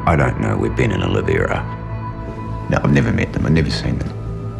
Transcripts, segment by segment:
I don't know where Ben and Olivia are. No, I've never met them. I've never seen them.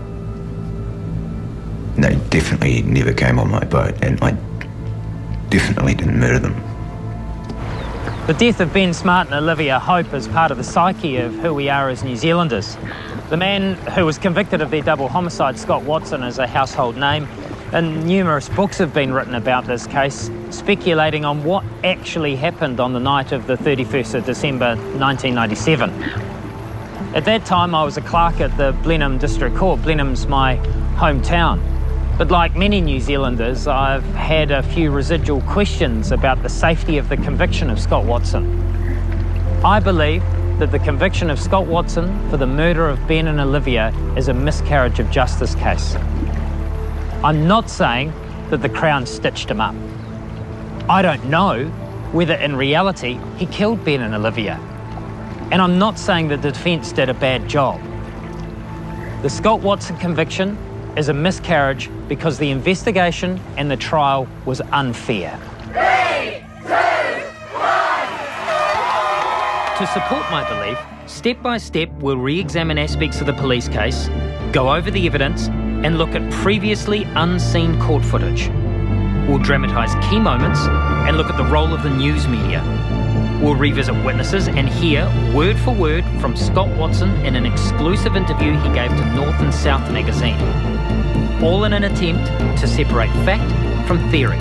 They definitely never came on my boat, and I definitely didn't murder them. The death of Ben Smart and Olivia Hope is part of the psyche of who we are as New Zealanders. The man who was convicted of their double homicide, Scott Watson, is a household name, and numerous books have been written about this case, speculating on what actually happened on the night of the 31st of December 1997. At that time, I was a clerk at the Blenheim District Court. Blenheim's my hometown. But like many New Zealanders, I've had a few residual questions about the safety of the conviction of Scott Watson. I believe that the conviction of Scott Watson for the murder of Ben and Olivia is a miscarriage of justice case. I'm not saying that the Crown stitched him up. I don't know whether in reality he killed Ben and Olivia. And I'm not saying that the defence did a bad job. The Scott Watson conviction is a miscarriage because the investigation and the trial was unfair. 3, 2, 1. To support my belief, step by step we'll re-examine aspects of the police case, go over the evidence and look at previously unseen court footage. We'll dramatise key moments and look at the role of the news media. We'll revisit witnesses and hear word for word from Scott Watson in an exclusive interview he gave to North and South magazine. All in an attempt to separate fact from theory.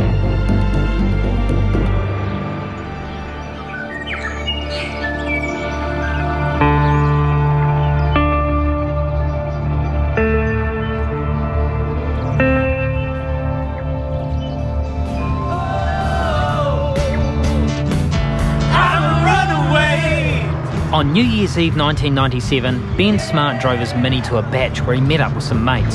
On New Year's Eve 1997, Ben Smart drove his Mini to a batch where he met up with some mates.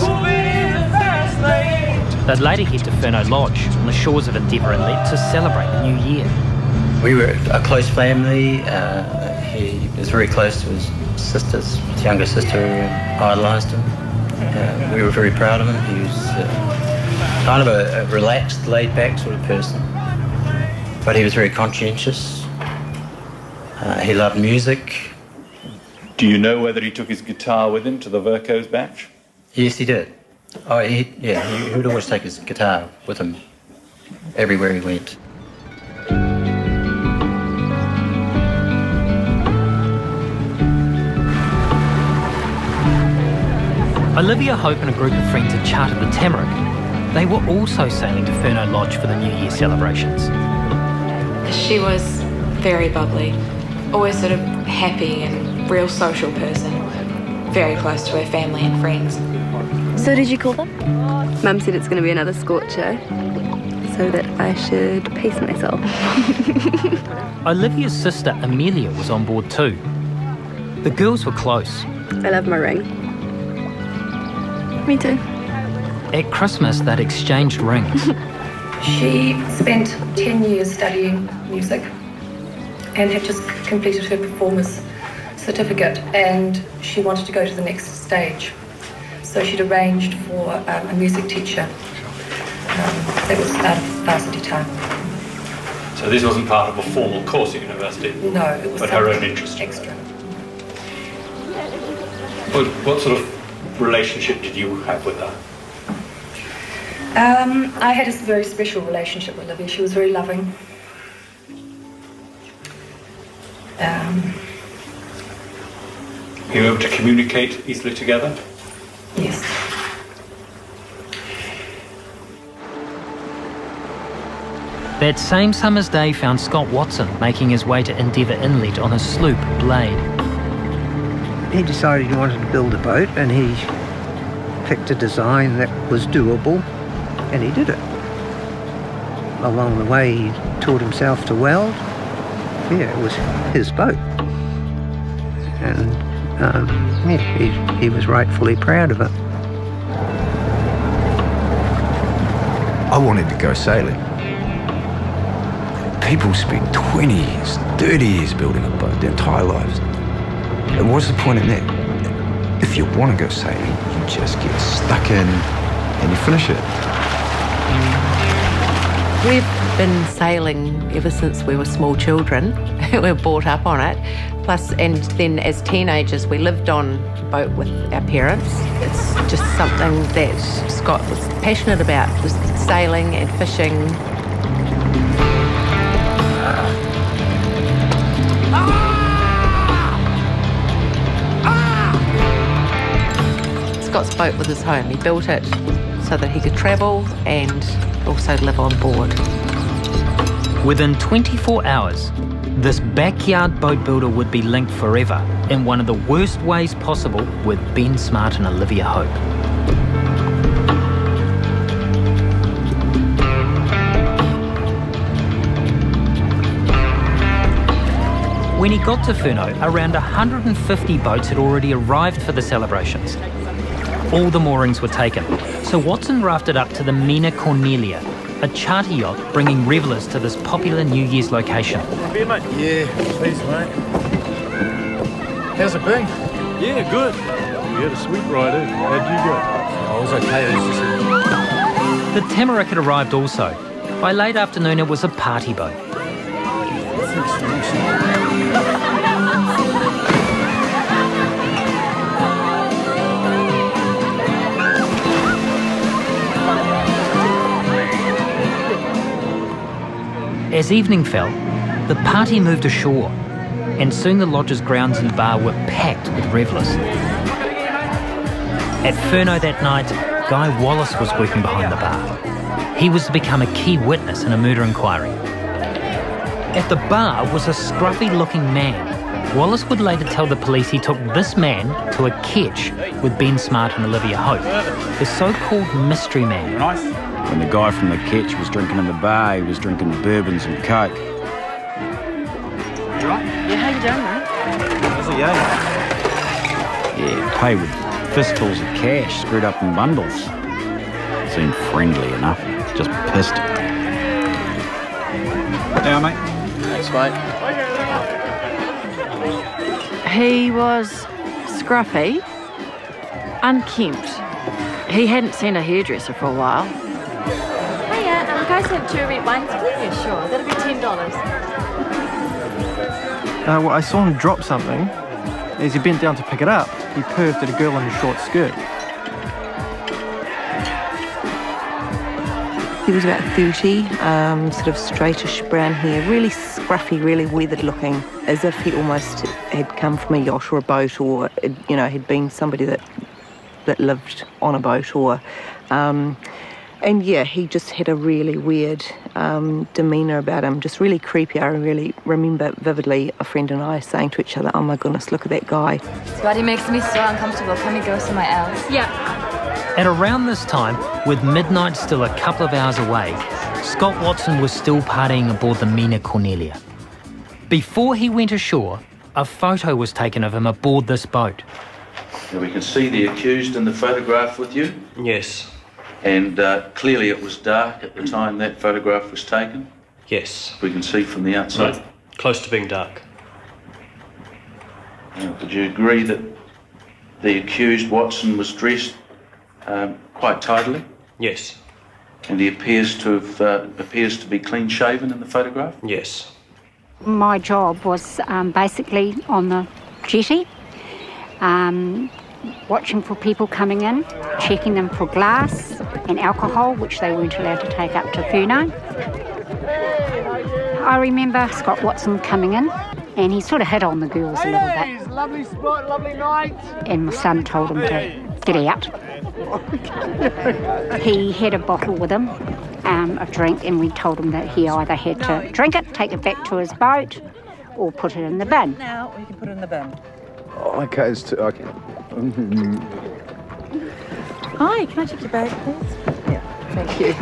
They'd later head to Furneaux Lodge on the shores of Endeavour Inlet to celebrate the new year. We were a close family. He was very close to his sisters. His younger sister idolised him. We were very proud of him. He was kind of a relaxed, laid-back sort of person. But he was very conscientious. He loved music. Do you know whether he took his guitar with him to the Verco's batch? Yes, he did. Oh, he would always take his guitar with him everywhere he went. Olivia Hope and a group of friends had chartered the Tamarack. They were also sailing to Furneaux Lodge for the New Year celebrations. She was very bubbly, always sort of happy and real social person, very close to her family and friends. So did you call them? Mum said it's going to be another scorcher, so that I should pace myself. Olivia's sister Amelia was on board too. The girls were close. I love my ring. Me too. At Christmas, they'd exchanged rings. She spent 10 years studying music and had just completed her performer's certificate, and she wanted to go to the next stage. So she'd arranged for a music teacher that was out of varsity time. So this wasn't part of a formal course at university? No, it was but her own interest. Extra. What sort of relationship did you have with her? I had a very special relationship with Olivia. She was very loving. You were able to communicate easily together? Yes. That same summer's day found Scott Watson making his way to Endeavour Inlet on his sloop, Blade. He decided he wanted to build a boat, and he picked a design that was doable, and he did it. Along the way, he taught himself to weld. Yeah, it was his boat. And he was rightfully proud of it. I wanted to go sailing. People spend 20 years, 30 years building a boat, their entire lives. And what's the point in that? If you want to go sailing, you just get stuck in and you finish it. We've been sailing ever since we were small children. We were brought up on it. Plus, and then as teenagers, we lived on a boat with our parents. It's just something that Scott was passionate about, was sailing and fishing. Scott's boat was his home. He built it so that he could travel and also live on board. Within 24 hours, this backyard boat builder would be linked forever in one of the worst ways possible with Ben Smart and Olivia Hope. When he got to Furneaux, around 150 boats had already arrived for the celebrations. All the moorings were taken, so Watson rafted up to the Mina Cornelia, a charter yacht bringing revellers to this popular New Year's location. Beer, mate? Yeah, please, mate. How's it been? Yeah, good. We had a sweet ride, eh? How'd you go? I was okay. The Tamarack had arrived also. By late afternoon, it was a party boat. As evening fell, the party moved ashore, and soon the lodge's grounds and bar were packed with revellers. At Furneaux that night, Guy Wallace was working behind the bar. He was to become a key witness in a murder inquiry. At the bar was a scruffy-looking man. Wallace would later tell the police he took this man to a ketch with Ben Smart and Olivia Hope, the so-called mystery man. Nice. When the guy from the ketch was drinking in the bar, he was drinking bourbons and coke. You right? Yeah, how you doing, mate? How's it going? Yeah, pay with fistfuls of cash screwed up in bundles. Seemed friendly enough, just pissed. Now, mate. Thanks, mate. He was scruffy, unkempt. He hadn't seen a hairdresser for a while. Guys have 2 red wines, please? Yeah, sure. That'll be $10. Well, I saw him drop something. As he bent down to pick it up, he perved at a girl in a short skirt. He was about 30, sort of straightish brown hair, really scruffy, really weathered looking, as if he almost had come from a yacht or a boat, or, you know, had been somebody that lived on a boat, or... And yeah, he just had a really weird demeanour about him, just really creepy. I really remember vividly a friend and I saying to each other, oh my goodness, look at that guy. His body makes me so uncomfortable. Can we go somewhere else? Yeah. At around this time, with midnight still a couple of hours away, Scott Watson was still partying aboard the Mina Cornelia. Before he went ashore, a photo was taken of him aboard this boat. Now we can see the accused in the photograph with you. Yes. And clearly it was dark at the time that photograph was taken. Yes. We can see from the outside. No, close to being dark. Now, would you agree that the accused, Watson, was dressed quite tidily? Yes. And he appears to be clean shaven in the photograph? Yes. My job was basically on the jetty, watching for people coming in, checking them for glass and alcohol, which they weren't allowed to take up to Furneaux. I remember Scott Watson coming in, and he sort of hit on the girls a little bit. Lovely spot, lovely night. And my son told him to get out. He had a bottle with him of drink, and we told him that he either had to drink it, take it back to his boat, or put it in the bin. Now we can put it in the bin. Oh, okay, it's too... Okay. Hi, can I check your bag, please? Yeah, thank you.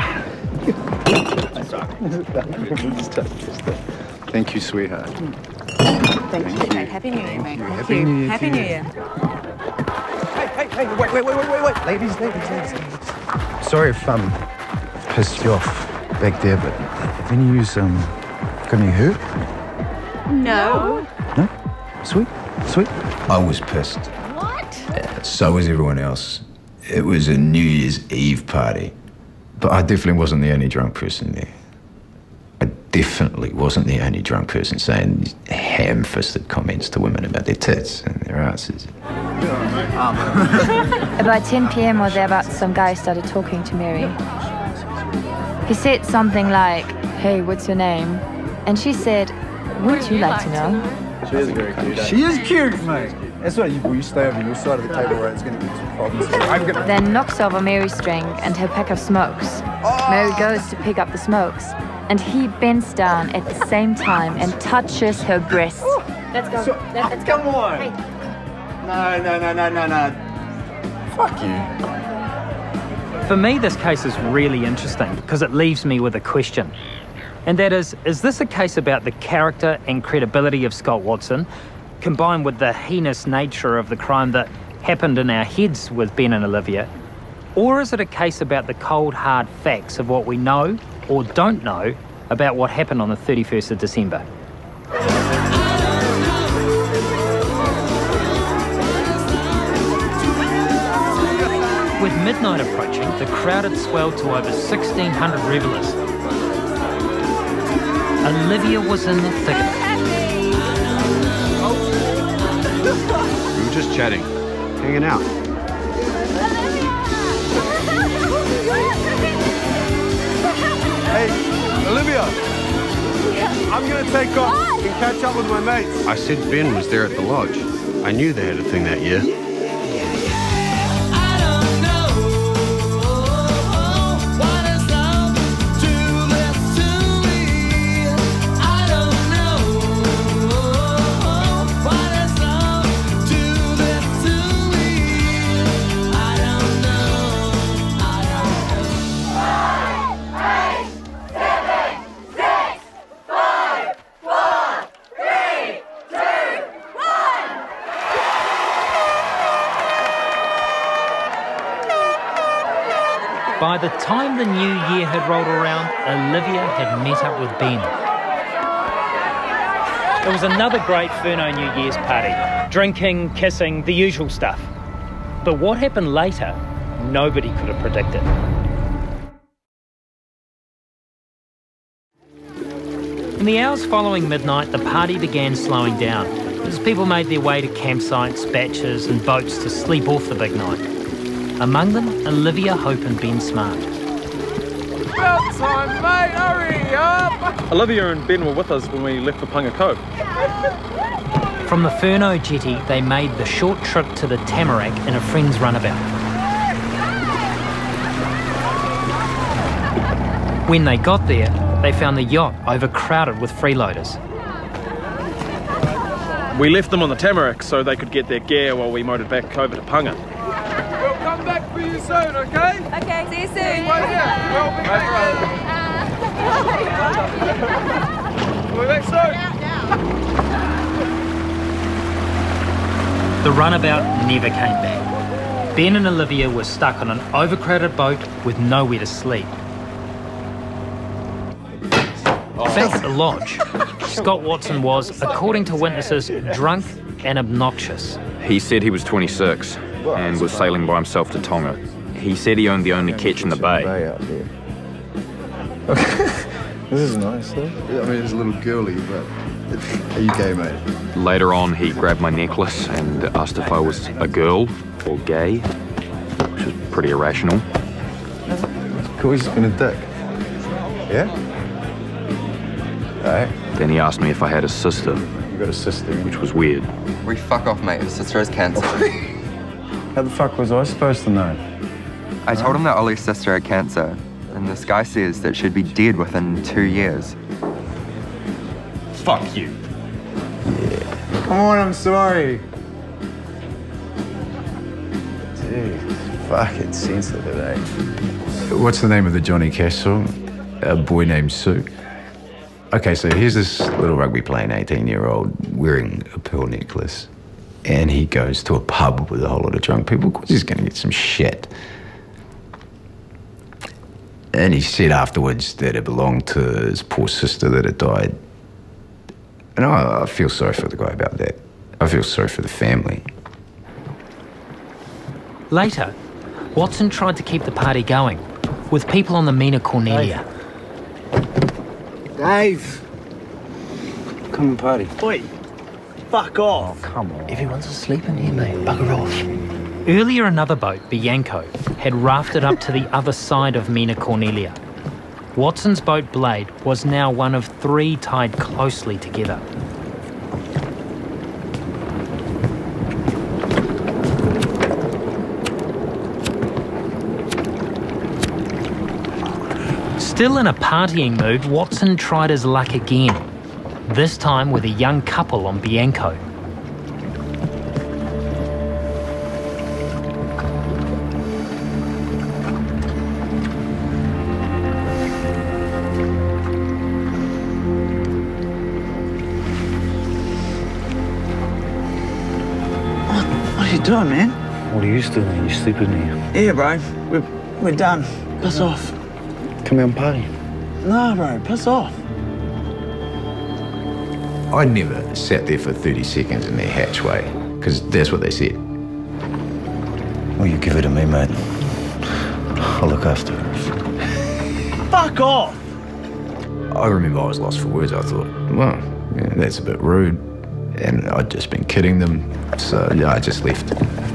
Thank you, sweetheart. Thank you. Happy New Year, mate. Thank Happy you. New Year Happy to New you. Year. Hey, wait. Ladies. Sorry if pissed you off back there, but have any of yous got any hurt? No. No? Sweet. I was pissed. What? So was everyone else. It was a New Year's Eve party. But I definitely wasn't the only drunk person there. definitely wasn't the only drunk person saying ham-fisted comments to women about their tits and their asses. About 10 p.m. or thereabouts, some guy started talking to Mary. He said something like, "Hey, what's your name?" And she said, "Wouldn't you like to know?" She is very cute. She is cute, mate. That's right, you stay over your side of the table where it's going to get some problems. Then knocks over Mary's string and her pack of smokes. Mary goes to pick up the smokes, and he bends down at the same time and touches her breast. Let's go. Let's come on. Hey. No. Fuck you. For me, this case is really interesting because it leaves me with a question. And that is this a case about the character and credibility of Scott Watson, combined with the heinous nature of the crime that happened in our heads with Ben and Olivia? Or is it a case about the cold, hard facts of what we know or don't know about what happened on the 31st of December? With midnight approaching, the crowd had swelled to over 1,600 revellers. Olivia was in the thick of it. We were just chatting, hanging out. Hey, Olivia! I'm gonna take off and catch up with my mates. I said Ben was there at the lodge. I knew they had a thing that year. By the time the new year had rolled around, Olivia had met up with Ben. It was another great Furno New Year's party. Drinking, kissing, the usual stuff. But what happened later, nobody could have predicted. In the hours following midnight, the party began slowing down as people made their way to campsites, batches and boats to sleep off the big night. Among them, Olivia, Hope and Ben Smart. About time, mate, hurry up! Olivia and Ben were with us when we left for Punga Cove. From the Furno jetty, they made the short trip to the Tamarack in a friend's runabout. When they got there, they found the yacht overcrowded with freeloaders. We left them on the Tamarack so they could get their gear while we motored back over to Punga. We'll come back for you soon, okay? Okay, see you soon. We'll be back We'll be back soon. The runabout never came back. Ben and Olivia were stuck on an overcrowded boat with nowhere to sleep. Back at the lodge, Scott Watson was, according to witnesses, drunk and obnoxious. He said he was 26 and was sailing by himself to Tonga. He said he owned the only ketch in the bay. This is nice, though. I mean, it's a little girly, but are you gay, mate? Later on, he grabbed my necklace and asked if I was a girl or gay, which was pretty irrational. Cool, he's just been a dick. Yeah? Alright. Then he asked me if I had a sister. You got a sister? Which was weird. We fuck off, mate. His sister has cancer. How the fuck was I supposed to know? I told him that Ollie's sister had cancer, and this guy says that she'd be dead within 2 years. Fuck you. Yeah. Come on, I'm sorry. Dude, fucking sensitive, eh? What's the name of the Johnny Cash song? A Boy Named Sue. Okay, so here's this little rugby playing 18-year-old wearing a pearl necklace, and he goes to a pub with a whole lot of drunk people because he's going to get some shit. And he said afterwards that it belonged to his poor sister that had died. And I feel sorry for the guy about that. I feel sorry for the family. Later, Watson tried to keep the party going with people on the Mina Cornelia. Dave! Come and party. Oi! Fuck off! Oh, come on. Everyone's asleep in here, mate. Bugger off. Earlier, another boat, Bianco, had rafted up to the other side of Mina Cornelia. Watson's boat Blade was now one of 3 tied closely together. Still in a partying mood, Watson tried his luck again, this time with a young couple on Bianco. What are you doing, man? What are you still doing? You sleeping here? Yeah, bro. We're done. Piss off. Come out and party. Nah, bro. Piss off. I never sat there for 30 seconds in their hatchway, because that's what they said. Well, you give it to me, mate. I'll look after her. Fuck off! I remember I was lost for words. I thought, well, yeah, that's a bit rude. And I'd just been kidding them, so yeah, I just left.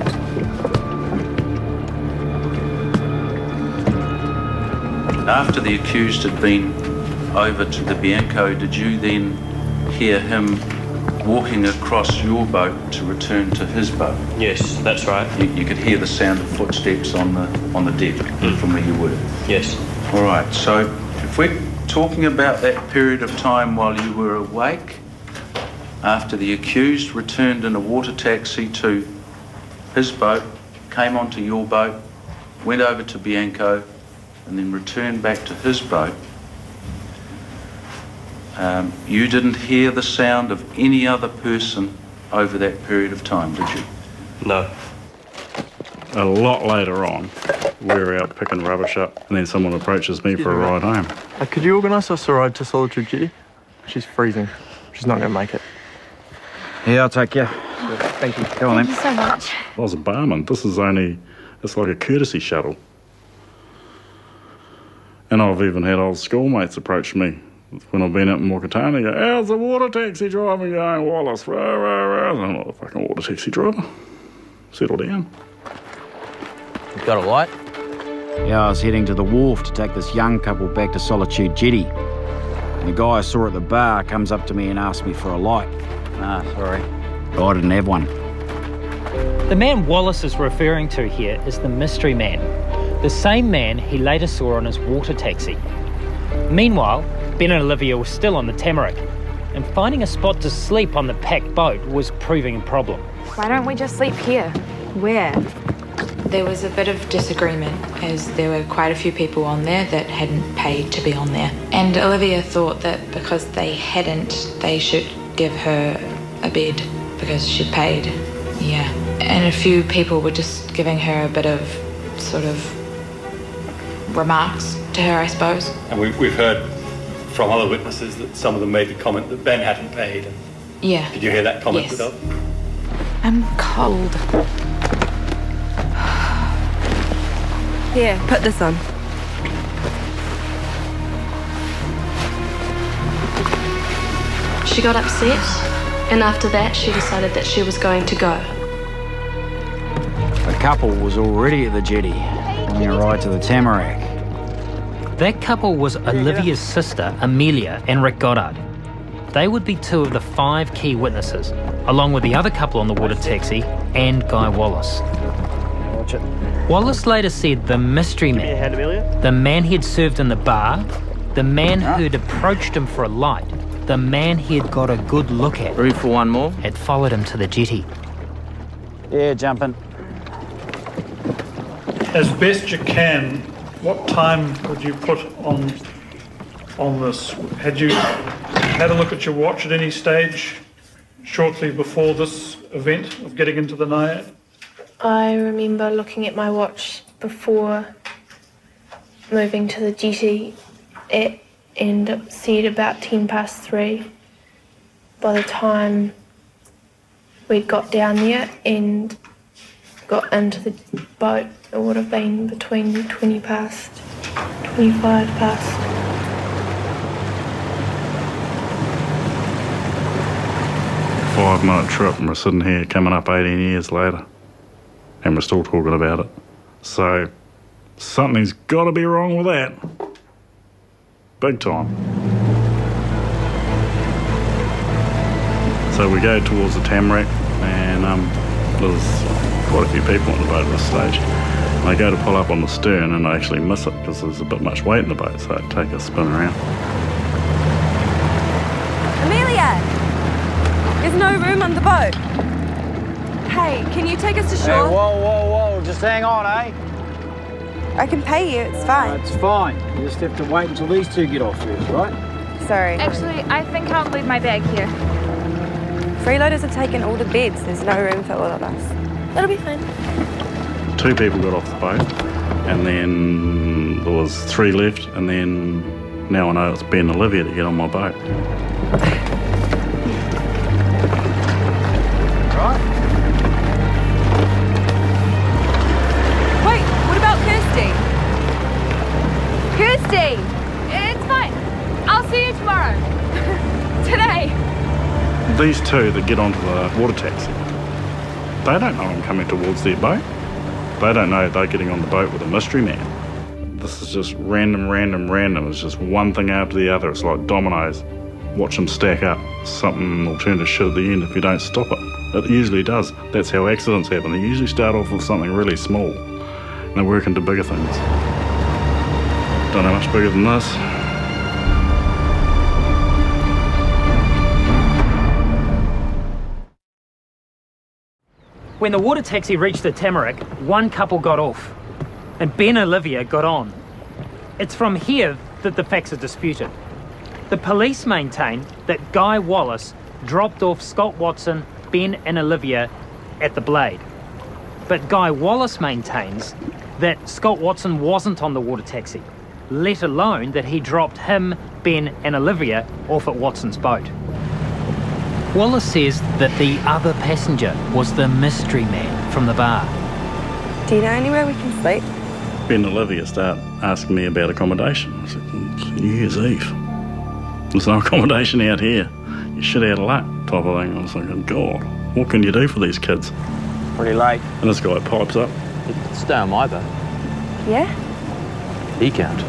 After the accused had been over to the Bianco, did you then hear him walking across your boat to return to his boat? Yes, that's right. You could hear the sound of footsteps on the deck from where you were? Yes. All right, so if we're talking about that period of time while you were awake, after the accused returned in a water taxi to his boat, came onto your boat, went over to Bianco, and then returned back to his boat, you didn't hear the sound of any other person over that period of time, did you? No. A lot later on, we were out picking rubbish up, and then someone approaches me for a ride home. Could you organise us a ride to Solitude Jetty? She's freezing. She's not going to make it. Yeah, I'll take you. Thank you. Go on then. Thank you so much. I was a barman. This is it's like a courtesy shuttle. And I've even had old schoolmates approach me when I've been up in Mokotane. Go, how's the water taxi driver going, Wallace? Rah, rah, rah. I'm not a fucking water taxi driver. Settle down. You got a light? Yeah, I was heading to the wharf to take this young couple back to Solitude Jetty. And the guy I saw at the bar comes up to me and asks me for a light. Nah, sorry. I didn't have one. The man Wallace is referring to here is the mystery man, the same man he later saw on his water taxi. Meanwhile, Ben and Olivia were still on the Tamarack, and finding a spot to sleep on the packed boat was proving a problem. Why don't we just sleep here? Where? There was a bit of disagreement as there were quite a few people on there that hadn't paid to be on there. And Olivia thought that because they hadn't, they should give her a bed because she'd paid. Yeah. And a few people were just giving her a bit of sort of remarks to her, I suppose. And we've heard from other witnesses that some of them made the comment that Ben hadn't paid. Yeah. Did you hear that comment, Yes. Adele? I'm cold. Here, put this on. She got upset, and after that she decided that she was going to go. The couple was already at the jetty on their ride to the Tamarack. That couple was Olivia's sister, Amelia, and Rick Goddard. They would be 2 of the 5 key witnesses, along with the other couple on the water taxi and Guy Wallace. Watch it. Wallace later said the mystery Give me a hand, man, Amelia. the man he had served in the bar, the man who'd approached him for a light, the man he had got a good look at, Room for one more? had followed him to the jetty. Yeah, jumping. As best you can, what time would you put on this? Had you had a look at your watch at any stage shortly before this event of getting into the Naiad? I remember looking at my watch before moving to the jetty and it said about 3:10. By the time we'd got down there and got into the boat, it would have been between 20 past, 25 past. 5-minute trip and we're sitting here coming up 18 years later and we're still talking about it. So something's got to be wrong with that. Big time. So we go towards the Tamarack and there's quite a few people on the boat at this stage. And I go to pull up on the stern and I actually miss it because there's a bit much weight in the boat, so I take a spin around. Amelia! There's no room on the boat. Hey, can you take us to shore? Hey, whoa, just hang on, eh? I can pay you, it's fine. It's fine. You just have to wait until these two get off first, right? Sorry. Actually, I think I'll leave my bag here. Freeloaders have taken all the beds. There's no room for all of us. That'll be fine. 2 people got off the boat, and then there was 3 left, and then now I know it's Ben and Olivia to get on my boat. Right. Wait, what about Kirsty? Kirsty! It's fine. I'll see you tomorrow. Today. These 2 that get onto the water taxi, they don't know I'm coming towards their boat. They don't know they're getting on the boat with a mystery man. This is just random. It's just one thing after the other. It's like dominoes. Watch them stack up. Something will turn to shit at the end if you don't stop it. It usually does. That's how accidents happen. They usually start off with something really small and they work into bigger things. Don't know much bigger than this. When the water taxi reached the Tamarack, one couple got off, and Ben and Olivia got on. It's from here that the facts are disputed. The police maintain that Guy Wallace dropped off Scott Watson, Ben and Olivia at the Blade. But Guy Wallace maintains that Scott Watson wasn't on the water taxi, let alone that he dropped him, Ben and Olivia off at Watson's boat. Wallace says that the other passenger was the mystery man from the bar. Do you know anywhere we can sleep? Ben and Olivia start asking me about accommodation. I said, it's New Year's Eve. There's no accommodation out here. You're shit out of luck, type of thing. I was like, oh God, what can you do for these kids? Pretty late. And this guy pipes up. You can stay on my boat. Yeah? He can't.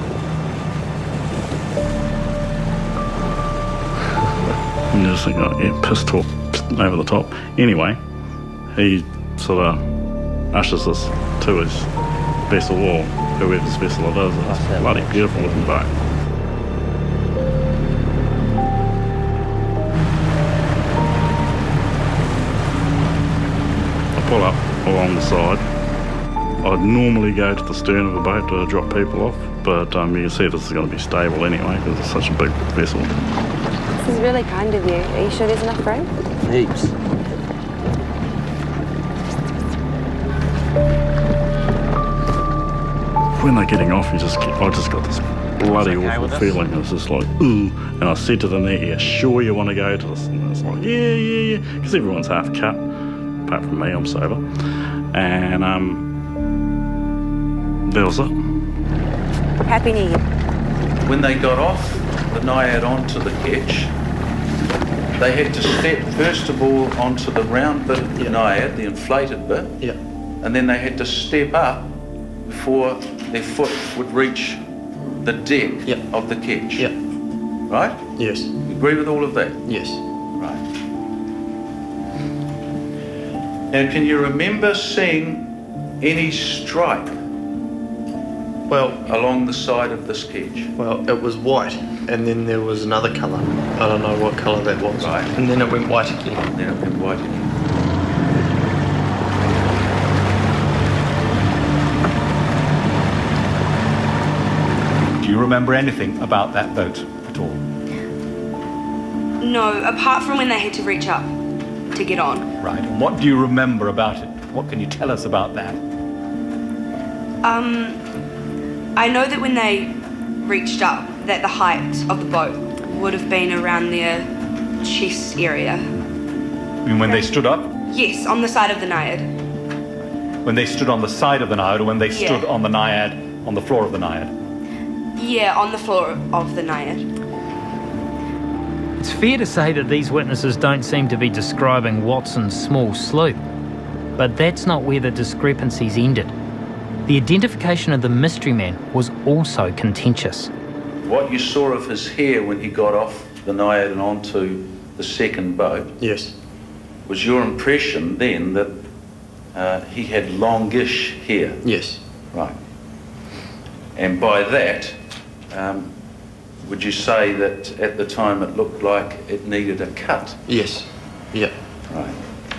And you just think, oh, yeah, piss talk over the top. Anyway, he sort of ushers us to his vessel, or whoever's vessel it is. It's a bloody beautiful looking boat. I pull up along the side. I'd normally go to the stern of the boat to drop people off, but you can see this is going to be stable anyway because it's such a big vessel. This is really kind of you. Are you sure there's enough room? Heaps. When they're getting off, I just got this bloody awful feeling. It was just like, ooh. And I said to them, there, yeah, sure you want to go to this? And it's like, yeah. Because everyone's half cut, apart from me, I'm sober. And that was it. Happy New Year. When they got off the Naiad onto the ketch, they had to step first of all onto the round bit of the Naiad, the inflated bit, and then they had to step up before their foot would reach the deck of the ketch. Right? Yes. You agree with all of that? Yes. Right. Now, can you remember seeing any stripe along the side of this ketch? Well, it was white, and then there was another colour. I don't know what colour that was. Right. And then it went white again. And then it went white again. Do you remember anything about that boat at all? No, apart from when they had to reach up to get on. Right, and what do you remember about it? What can you tell us about that? I know that when they reached up, that the height of the boat would have been around their chest area. You mean when they stood up? Yes, on the side of the Naiad. When they stood on the side of the Naiad, or when they stood on the Naiad, on the floor of the Naiad? Yeah, on the floor of the Naiad. It's fair to say that these witnesses don't seem to be describing Watson's small sloop, but that's not where the discrepancies ended. The identification of the mystery man was also contentious. What you saw of his hair when he got off the Naiad and onto the second boat, yes, was your impression then that he had longish hair? Yes. Right. And by that, would you say that at the time it looked like it needed a cut? Yes. Yeah. Right.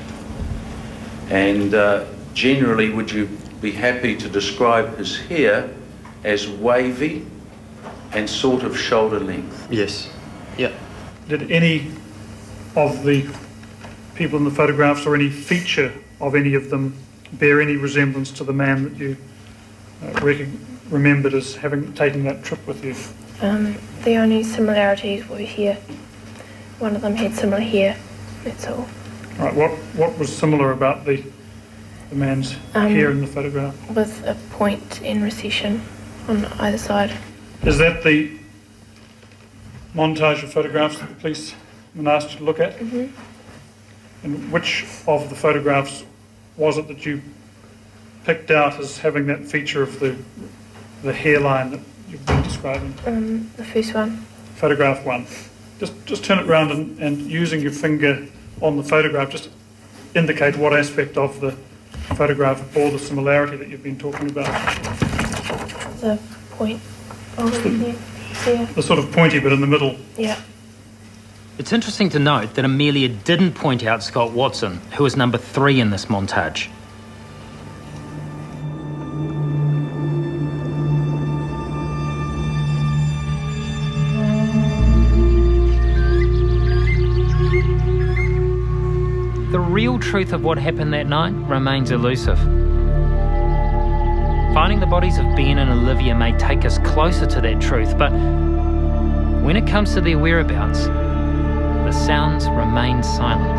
And generally, would you be happy to describe his hair as wavy and sort of shoulder length? Yes. Yeah. Did any of the people in the photographs or any feature of any of them bear any resemblance to the man that you remembered as having taken that trip with you? The only similarities were here. One of them had similar hair, that's all. Right, what was similar about the man's hair in the photograph? With a point in recession on either side. Is that the montage of photographs that the police have asked you to look at? Mm-hmm. And which of the photographs was it that you picked out as having that feature of the hairline that you've been describing? The first one. Photograph 1. Just turn it around and using your finger on the photograph, just indicate what aspect of the photograph bore the similarity that you've been talking about. The point. The sort of pointy bit in the middle. Yeah. It's interesting to note that Amelia didn't point out Scott Watson, who was number 3 in this montage. The real truth of what happened that night remains elusive. Finding the bodies of Ben and Olivia may take us closer to that truth, but when it comes to their whereabouts, the sounds remain silent.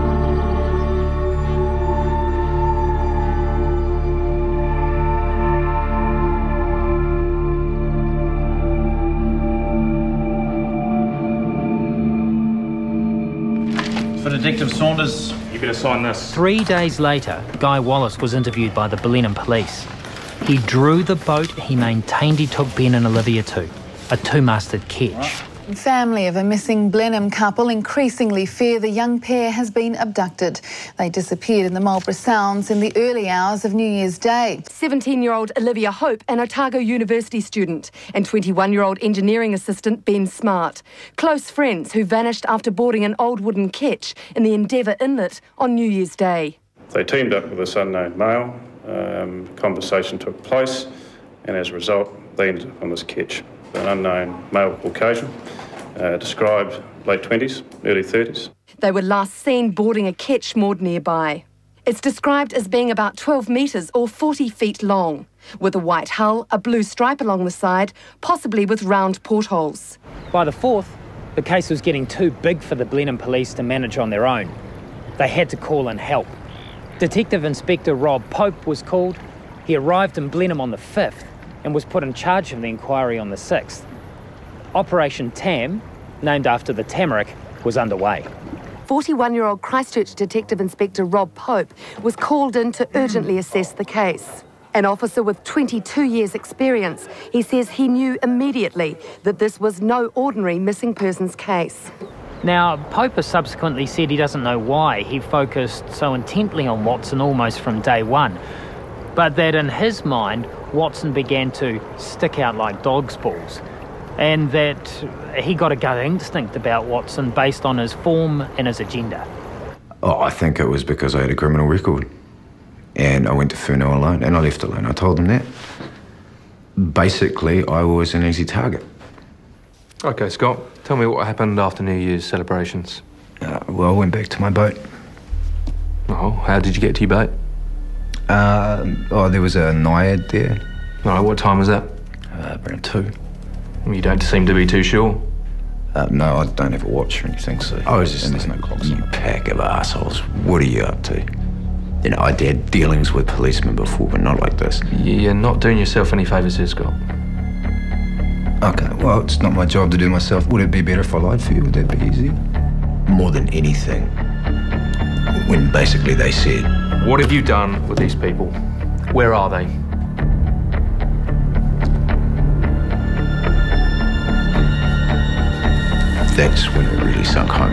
For Detective Saunders, you better sign this. 3 days later, Guy Wallace was interviewed by the Blenheim Police. He drew the boat he maintained he took Ben and Olivia to, a 2-masted ketch. Family of a missing Blenheim couple increasingly fear the young pair has been abducted. They disappeared in the Marlborough Sounds in the early hours of New Year's Day. 17-year-old Olivia Hope, an Otago University student, and 21-year-old engineering assistant Ben Smart. Close friends who vanished after boarding an old wooden ketch in the Endeavour Inlet on New Year's Day. They teamed up with this unknown male. Conversation took place, and as a result, they ended up on this ketch. An unknown male Caucasian, described late 20s, early 30s. They were last seen boarding a ketch moored nearby. It's described as being about 12 metres or 40 feet long, with a white hull, a blue stripe along the side, possibly with round portholes. By the 4th, the case was getting too big for the Blenheim Police to manage on their own. They had to call in help. Detective Inspector Rob Pope was called. He arrived in Blenheim on the 5th and was put in charge of the inquiry on the 6th. Operation Tam, named after the Tamarack, was underway. 41-year-old Christchurch Detective Inspector Rob Pope was called in to urgently assess the case. An officer with 22 years' experience, he says he knew immediately that this was no ordinary missing persons case. Now, Pope has subsequently said he doesn't know why he focused so intently on Watson almost from day one, but that in his mind, Watson began to stick out like dog's balls, and that he got a gut instinct about Watson based on his form and his agenda. Oh, I think it was because I had a criminal record. And I went to Furneaux alone, and I left alone. I told them that. Basically, I was an easy target. OK, Scott, tell me what happened after New Year's celebrations. Well, I went back to my boat. Oh, how did you get to your boat? There was a Naiad there. All right, what time was that? Around 2. You don't seem to be too sure. No, I don't have a watch or anything, so... I was just and there's no clocks. You pack of assholes. What are you up to? You know, I'd had dealings with policemen before, but not like this. You're not doing yourself any favours here, Scott. Okay, well, it's not my job to do myself. Would it be better if I lied for you? Would that be easier? More than anything, when basically they said, What have you done with these people? Where are they? That's when it really sunk home.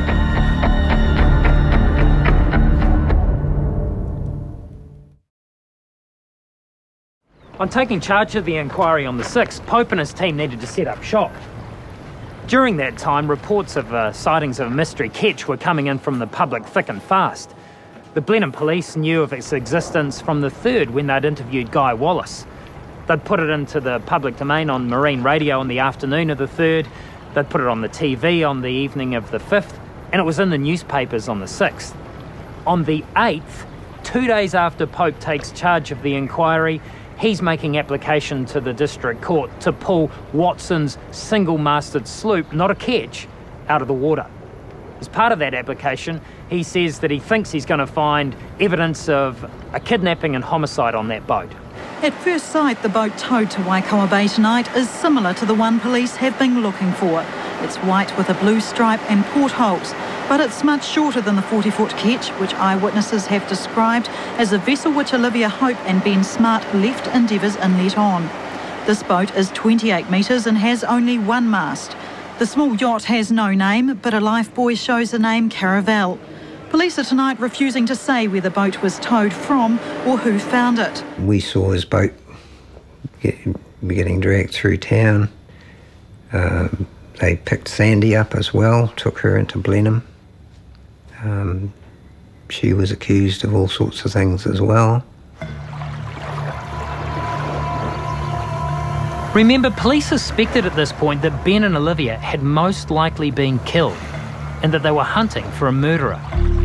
On taking charge of the inquiry on the 6th, Pope and his team needed to set up shop. During that time, reports of sightings of a mystery ketch were coming in from the public thick and fast. The Blenheim police knew of its existence from the 3rd when they'd interviewed Guy Wallace. They'd put it into the public domain on marine radio on the afternoon of the 3rd, they'd put it on the TV on the evening of the 5th, and it was in the newspapers on the 6th. On the 8th, 2 days after Pope takes charge of the inquiry, he's making application to the district court to pull Watson's single-masted sloop, not a ketch, out of the water. As part of that application, he says that he thinks he's going to find evidence of a kidnapping and homicide on that boat. At first sight, the boat towed to Waikoa Bay tonight is similar to the one police have been looking for. It's white with a blue stripe and portholes, but it's much shorter than the 40-foot ketch, which eyewitnesses have described as a vessel which Olivia Hope and Ben Smart left Endeavour's inlet on. This boat is 28 metres and has only one mast. The small yacht has no name, but a lifebuoy shows the name Caravel. Police are tonight refusing to say where the boat was towed from or who found it. We saw his boat getting dragged through town. They picked Sandy up as well, took her into Blenheim. She was accused of all sorts of things as well. Remember, police suspected at this point that Ben and Olivia had most likely been killed and that they were hunting for a murderer.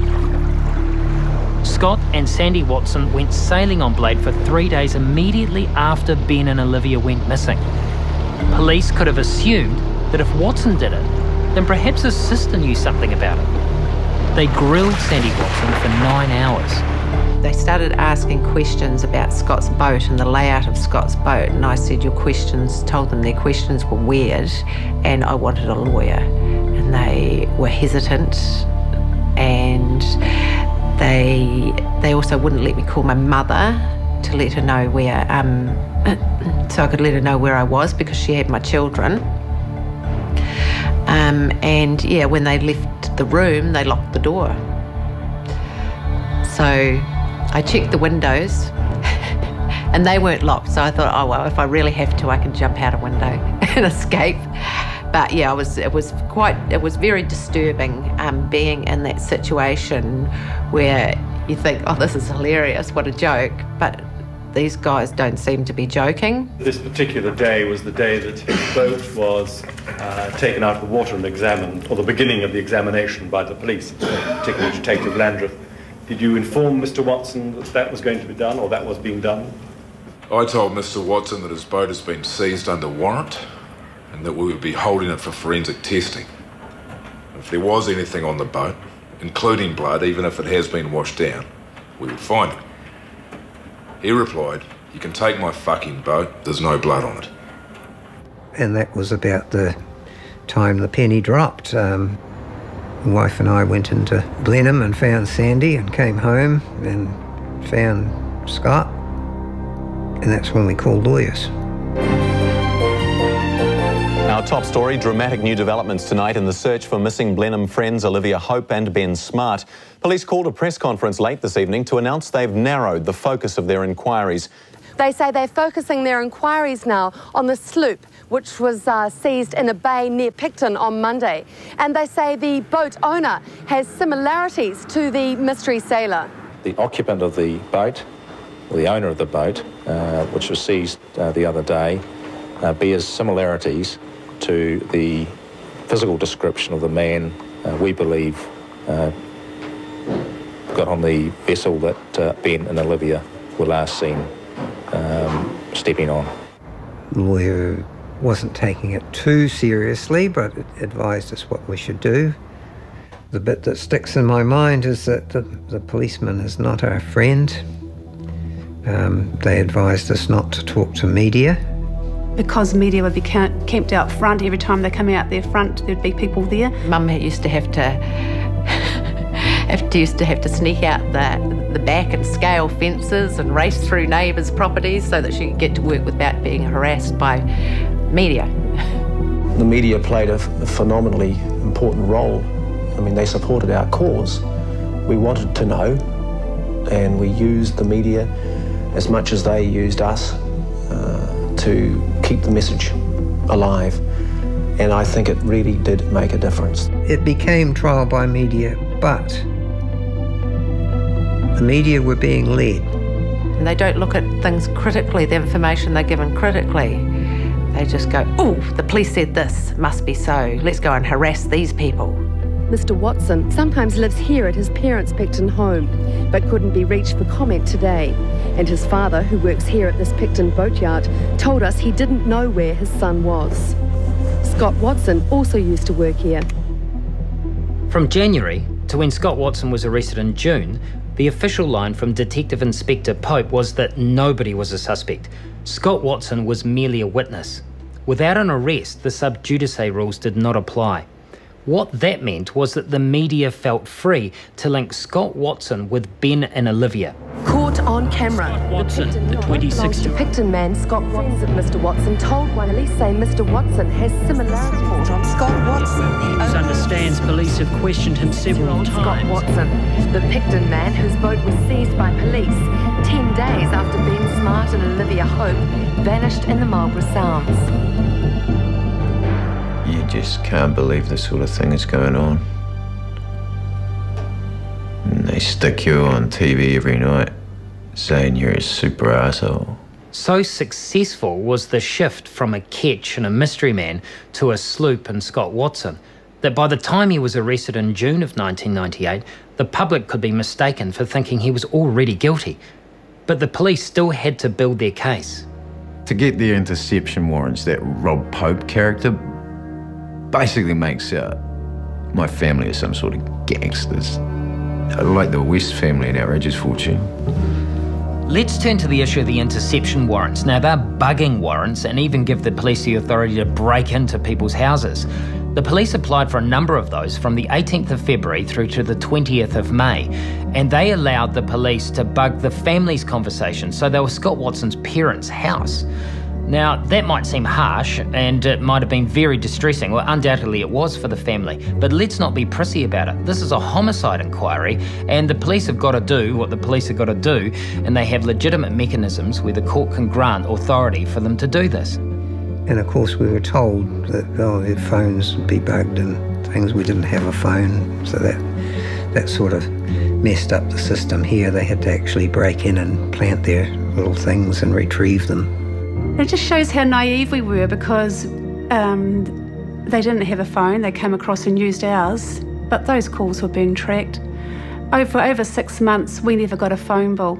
Scott and Sandy Watson went sailing on Blade for 3 days immediately after Ben and Olivia went missing. Police could have assumed that if Watson did it, then perhaps his sister knew something about it. They grilled Sandy Watson for 9 hours. They started asking questions about Scott's boat and the layout of Scott's boat, and I said, told them their questions were weird and I wanted a lawyer. And they were hesitant, and they also wouldn't let me call my mother to let her know where, so I could let her know where I was because she had my children. And yeah, when they left the room, they locked the door. So I checked the windows and they weren't locked. So I thought, oh, well, if I really have to, I can jump out a window and escape. But yeah, it was very disturbing being in that situation where you think, oh, this is hilarious, what a joke. But these guys don't seem to be joking. This particular day was the day that his boat was taken out of the water and examined, or the beginning of the examination by the police, particularly Detective Landreth. Did you inform Mr. Watson that that was going to be done, or that was being done? I told Mr. Watson that his boat has been seized under warrant and that we would be holding it for forensic testing. If there was anything on the boat, including blood, even if it has been washed down, we would find it. He replied, "You can take my fucking boat, there's no blood on it." And that was about the time the penny dropped. My wife and I went into Blenheim and found Sandy and came home and found Scott. And that's when we called lawyers. Our top story, dramatic new developments tonight in the search for missing Blenheim friends Olivia Hope and Ben Smart. Police called a press conference late this evening to announce they've narrowed the focus of their inquiries. They say they're focusing their inquiries now on the sloop, which was seized in a bay near Picton on Monday. And they say the boat owner has similarities to the mystery sailor. The occupant of the boat, or the owner of the boat, which was seized the other day, bears similarities to the physical description of the man we believe got on the vessel that Ben and Olivia were last seen stepping on. The lawyer wasn't taking it too seriously, but advised us what we should do. The bit that sticks in my mind is that the policeman is not our friend. They advised us not to talk to media. Because media would be camped out front, every time they come out their front, there'd be people there. Mum used to have to sneak out the back and scale fences and race through neighbours' properties so that she could get to work without being harassed by media. The media played a phenomenally important role. I mean, they supported our cause. We wanted to know, and we used the media as much as they used us to keep the message alive. And I think it really did make a difference. It became trial by media, but the media were being led. And they don't look at things critically, the information they're given critically. They just go, oh, the police said this, must be so, let's go and harass these people. Mr. Watson sometimes lives here at his parents' Picton home, but couldn't be reached for comment today. And his father, who works here at this Picton boatyard, told us he didn't know where his son was. Scott Watson also used to work here. From January to when Scott Watson was arrested in June, the official line from Detective Inspector Pope was that nobody was a suspect. Scott Watson was merely a witness. Without an arrest, the sub judice rules did not apply. What that meant was that the media felt free to link Scott Watson with Ben and Olivia. Caught on camera, Watson, the 26-year-old Picton man Scott Friends of Mr. Watson told police say Mr. Watson has similarities on Scott Watson. He understands police have questioned him several times. Scott Watson, the Picton man whose boat was seized by police 10 days after Ben Smart and Olivia Hope vanished in the Marlborough Sounds. You just can't believe the sort of thing that's going on. And they stick you on TV every night, saying you're a super arsehole. So successful was the shift from a catch and a mystery man to a sloop and Scott Watson that by the time he was arrested in June of 1998, the public could be mistaken for thinking he was already guilty. But the police still had to build their case. To get the interception warrants, that Rob Pope character basically makes my family as some sort of gangsters. Like the West family in Outrageous Fortune. Let's turn to the issue of the interception warrants. Now, they're bugging warrants and even give the police the authority to break into people's houses. The police applied for a number of those from the 18th of February through to the 20th of May, and they allowed the police to bug the family's conversations, so they were Scott Watson's parents' house. Now, that might seem harsh, and it might have been very distressing. Well, undoubtedly it was for the family, but let's not be prissy about it. This is a homicide inquiry, and the police have got to do what the police have got to do, and they have legitimate mechanisms where the court can grant authority for them to do this. And of course we were told that their phones would be bugged and things. We didn't have a phone, so that sort of messed up the system here. They had to actually break in and plant their little things and retrieve them. It just shows how naive we were because they didn't have a phone. They came across and used ours, but those calls were being tracked. For over 6 months, we never got a phone bill.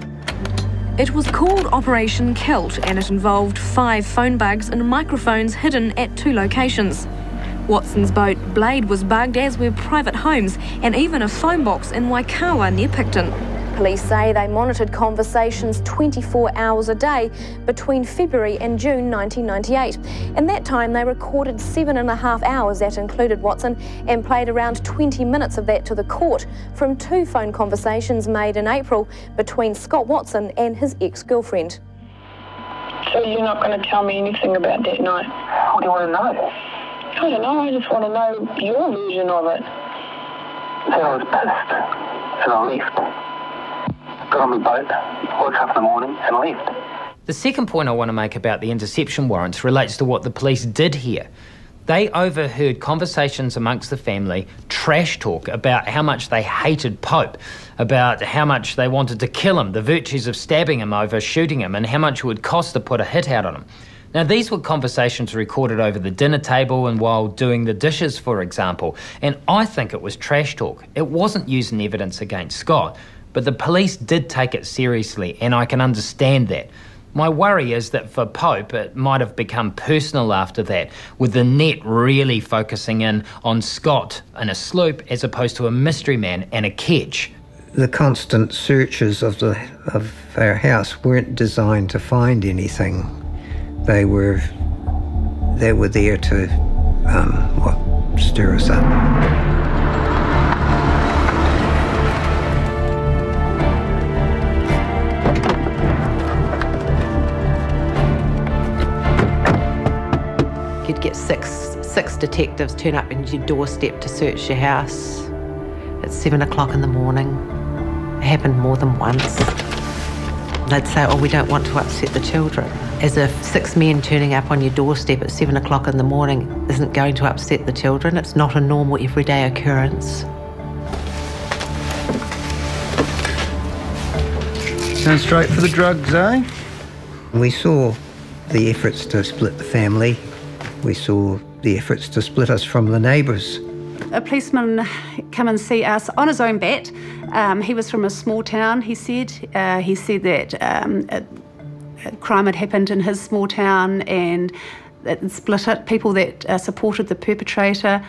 It was called Operation Kilt, and it involved 5 phone bugs and microphones hidden at 2 locations. Watson's boat Blade was bugged, as were private homes and even a phone box in Waikawa near Picton. Police say they monitored conversations 24 hours a day between February and June 1998. In that time, they recorded 7.5 hours that included Watson and played around 20 minutes of that to the court from 2 phone conversations made in April between Scott Watson and his ex-girlfriend. So you're not going to tell me anything about that night? What do you want to know? I don't know, I just want to know your version of it. So I was pissed, and I left. Got on the boat, woke up in the morning and left. The second point I want to make about the interception warrants relates to what the police did here. They overheard conversations amongst the family, trash talk about how much they hated Pope, about how much they wanted to kill him, the virtues of stabbing him over shooting him, and how much it would cost to put a hit out on him. Now, these were conversations recorded over the dinner table and while doing the dishes, for example, and I think it was trash talk. It wasn't using evidence against Scott, but the police did take it seriously, and I can understand that. My worry is that for Pope, it might have become personal after that, with the net really focusing in on Scott and a sloop as opposed to a mystery man and a ketch. The constant searches of our house weren't designed to find anything. they were there to, stir us up. You'd get six detectives turn up in your doorstep to search your house at 7 o'clock in the morning. It happened more than once. They'd say, oh, we don't want to upset the children. As if 6 men turning up on your doorstep at 7 o'clock in the morning isn't going to upset the children. It's not a normal, everyday occurrence. Going straight for the drugs, eh? We saw the efforts to split the family. We saw the efforts to split us from the neighbours. A policeman came and see us on his own bat. He was from a small town, he said. He said that a crime had happened in his small town and it split it. People that supported the perpetrator,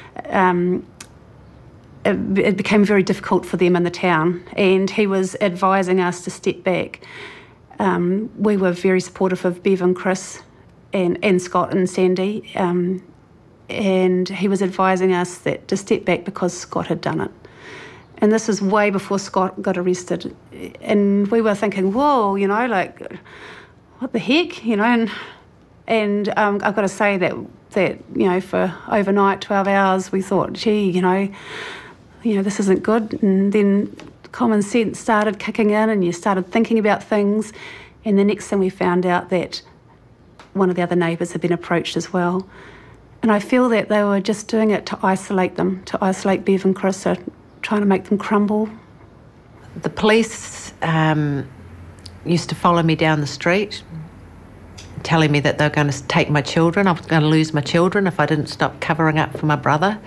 it became very difficult for them in the town, and he was advising us to step back. We were very supportive of Bev and Chris and Scott and Sandy, and he was advising us that to step back because Scott had done it. And this is way before Scott got arrested. And we were thinking, whoa, you know, like, what the heck, you know? And I've got to say that, you know, for overnight, 12 hours, we thought, gee, you know, this isn't good. And then common sense started kicking in and you started thinking about things. And the next thing we found out that one of the other neighbours had been approached as well. And I feel that they were just doing it to isolate them, to isolate Bev and Chris, trying to make them crumble. The police used to follow me down the street, telling me that they were going to take my children. I was going to lose my children if I didn't stop covering up for my brother.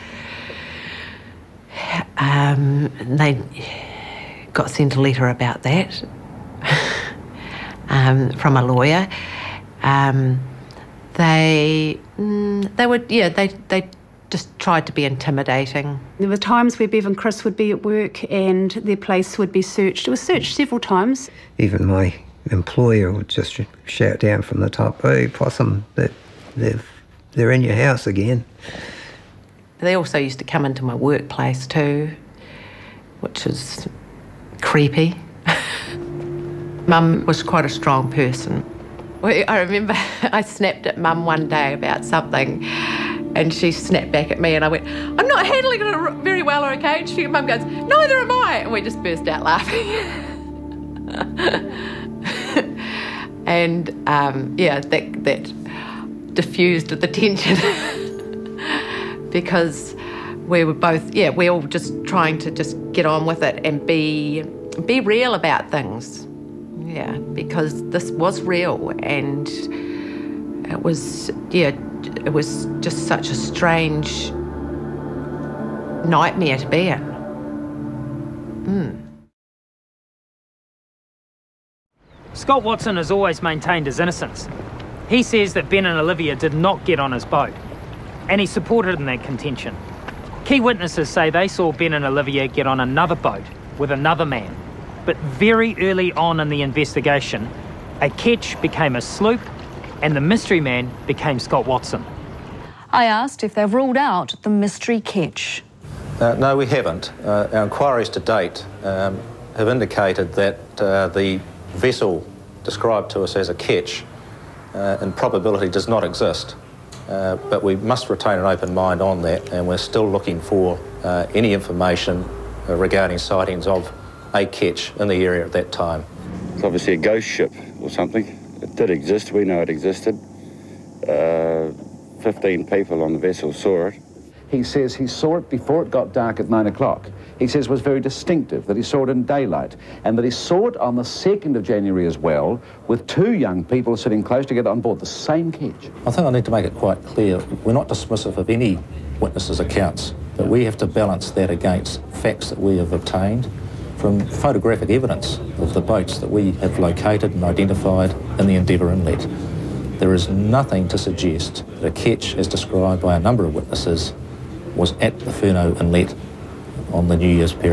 They got sent a letter about that from a lawyer. They just tried to be intimidating. There were times where Bev and Chris would be at work and their place would be searched. It was searched several times. Even my employer would just shout down from the top, "Hey, Possum, they're in your house again." They also used to come into my workplace too, which is creepy. Mum was quite a strong person. I remember I snapped at Mum one day about something and she snapped back at me and I went, "I'm not handling it very well, okay?" And Mum goes, "Neither am I." And we just burst out laughing. And that diffused the tension because we were both, we all just trying to just get on with it and be real about things. Yeah, because this was real and it was just such a strange nightmare to be in. Scott Watson has always maintained his innocence. He says that Ben and Olivia did not get on his boat, and he supported in that contention. Key witnesses say they saw Ben and Olivia get on another boat with another man. But very early on in the investigation, a ketch became a sloop and the mystery man became Scott Watson. I asked if they've ruled out the mystery ketch. No, we haven't. Our inquiries to date have indicated that the vessel described to us as a ketch in probability does not exist. But we must retain an open mind on that, and we're still looking for any information regarding sightings of a ketch in the area at that time. It's obviously a ghost ship or something. It did exist, we know it existed. 15 people on the vessel saw it. He says he saw it before it got dark at 9 o'clock. He says it was very distinctive, that he saw it in daylight, and that he saw it on the 2nd of January as well, with 2 young people sitting close together on board the same ketch. I think I need to make it quite clear, we're not dismissive of any witnesses' accounts, but we have to balance that against facts that we have obtained from photographic evidence of the boats that we have located and identified in the Endeavour Inlet. There is nothing to suggest that a ketch, as described by a number of witnesses, was at the Furneaux Inlet on the New Year's period.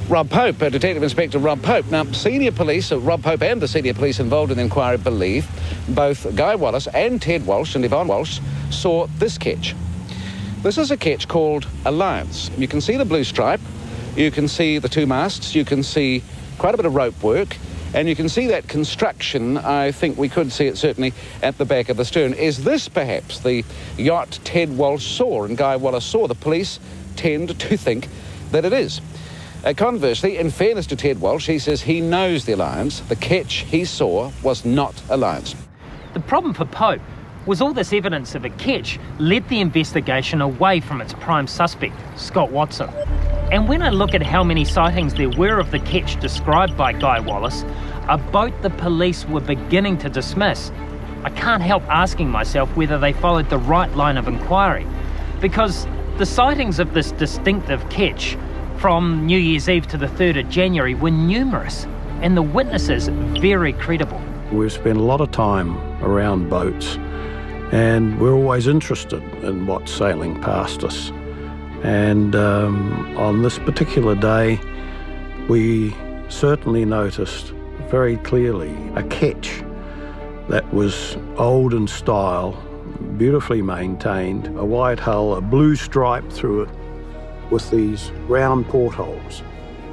Rob Pope, Detective Inspector Rob Pope. Now, senior police, Rob Pope and the senior police involved in the inquiry believe both Guy Wallace and Ted Walsh and Yvonne Walsh saw this ketch. This is a ketch called Alliance. You can see the blue stripe, you can see the two masts, you can see quite a bit of rope work, and you can see that construction. I think we could see it certainly at the back of the stern. Is this perhaps the yacht Ted Walsh saw and Guy Wallace saw? The police tend to think that it is. Conversely, in fairness to Ted Walsh, he says he knows the Alliance. The ketch he saw was not Alliance. The problem for Pope was all this evidence of a ketch led the investigation away from its prime suspect, Scott Watson. And when I look at how many sightings there were of the ketch described by Guy Wallace, a boat the police were beginning to dismiss, I can't help asking myself whether they followed the right line of inquiry. Because the sightings of this distinctive ketch from New Year's Eve to the 3rd of January were numerous, and the witnesses very credible. We've spent a lot of time around boats, and we're always interested in what's sailing past us. And on this particular day, we certainly noticed very clearly a ketch that was old in style, beautifully maintained, a white hull, a blue stripe through it, with these round portholes,